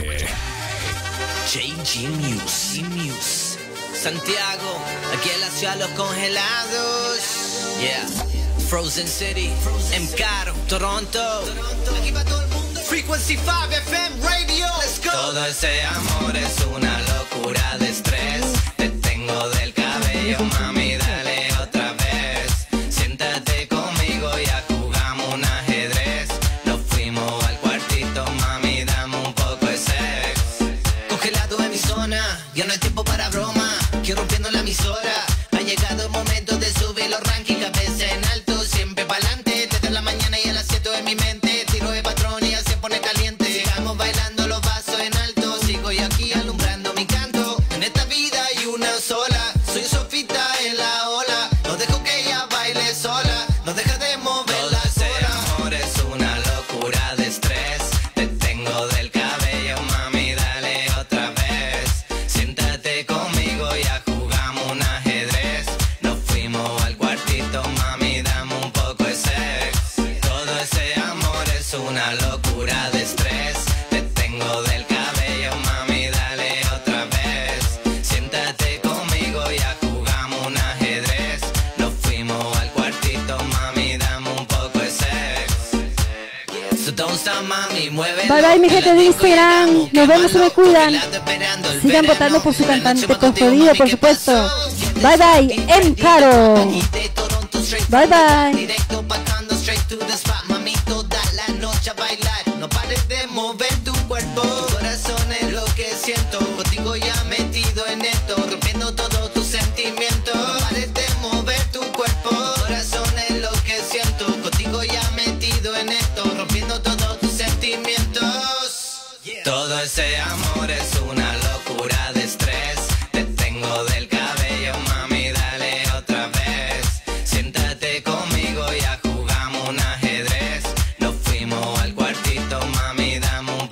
Speaker 3: JG Muse. Santiago, aquí en la ciudad los congelados. Yeah. Frozen City, M. Caro, Toronto. Aquí va todo el mundo. Frequency 5 FM Radio. Let's go. Todo ese amor es una locura de estrés. Te tengo del cabello, mami, dale otra vez. Siéntate conmigo, ya jugamos un ajedrez. Nos fuimos al cuartito, mami, dame un poco de sex. Congelado en mi zona, ya no hay tiempo para broma. Que rompiendo la emisora. Ha llegado el momento de subir los rankings, cabeza en alto, siempre pa'lante. Desde la mañana y a las 7 en mi mente. Tiro de patrón y ya se pone caliente. Sigamos bailando los vasos en alto. Sigo yo aquí alumbrando mi canto. En esta vida hay una sola. Soy Sofita en la ola. No dejo que ella baile sola. No deja de mover la cola. Amor es una locura de estrés. Te tengo del cabello, mami, dale otra vez. Siéntate conmigo, ya jugamos un ajedrez. Nos fuimos al cuartito, mami, dame un poco de sex. Todo ese amor es una locura de estrés. Te tengo del cabello, mami, dale otra vez. Siéntate conmigo, ya jugamos un ajedrez. Nos fuimos al cuartito, mami, dame un poco de sex. So don't stop, mami, mueve.
Speaker 2: Bye bye, mi gente de Instagram. Nos vemos, se me cuidan. Sigan votando por su cantante preferido, por supuesto. Bye bye, M. Caro. Bye bye.
Speaker 3: Directo bajando straight to the spot, mami, toda la noche a bailar. No pares de mover tu cuerpo. Tu corazón es lo que siento. Contigo ya metido en esto, rompiendo todos tus sentimientos. No pares de mover tu cuerpo. Tu corazón es lo que siento. Contigo ya metido en esto, rompiendo todos tus sentimientos.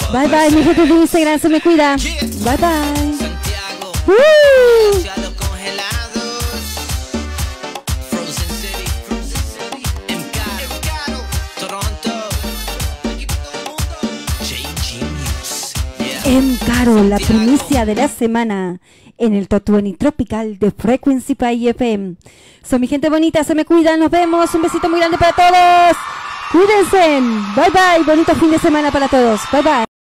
Speaker 2: Bye bye, mi gente de Instagram, se me cuida. Bye bye.
Speaker 3: Ciudades congelados, Frozen City, MK, Toronto, JG News,
Speaker 2: Caro, la primicia de la semana en el Top 20 Tropical de Frequency Pay FM. Son mi gente bonita, se me cuidan, nos vemos. Un besito muy grande para todos. Cuídense. Bye bye, bonito fin de semana para todos. Bye bye.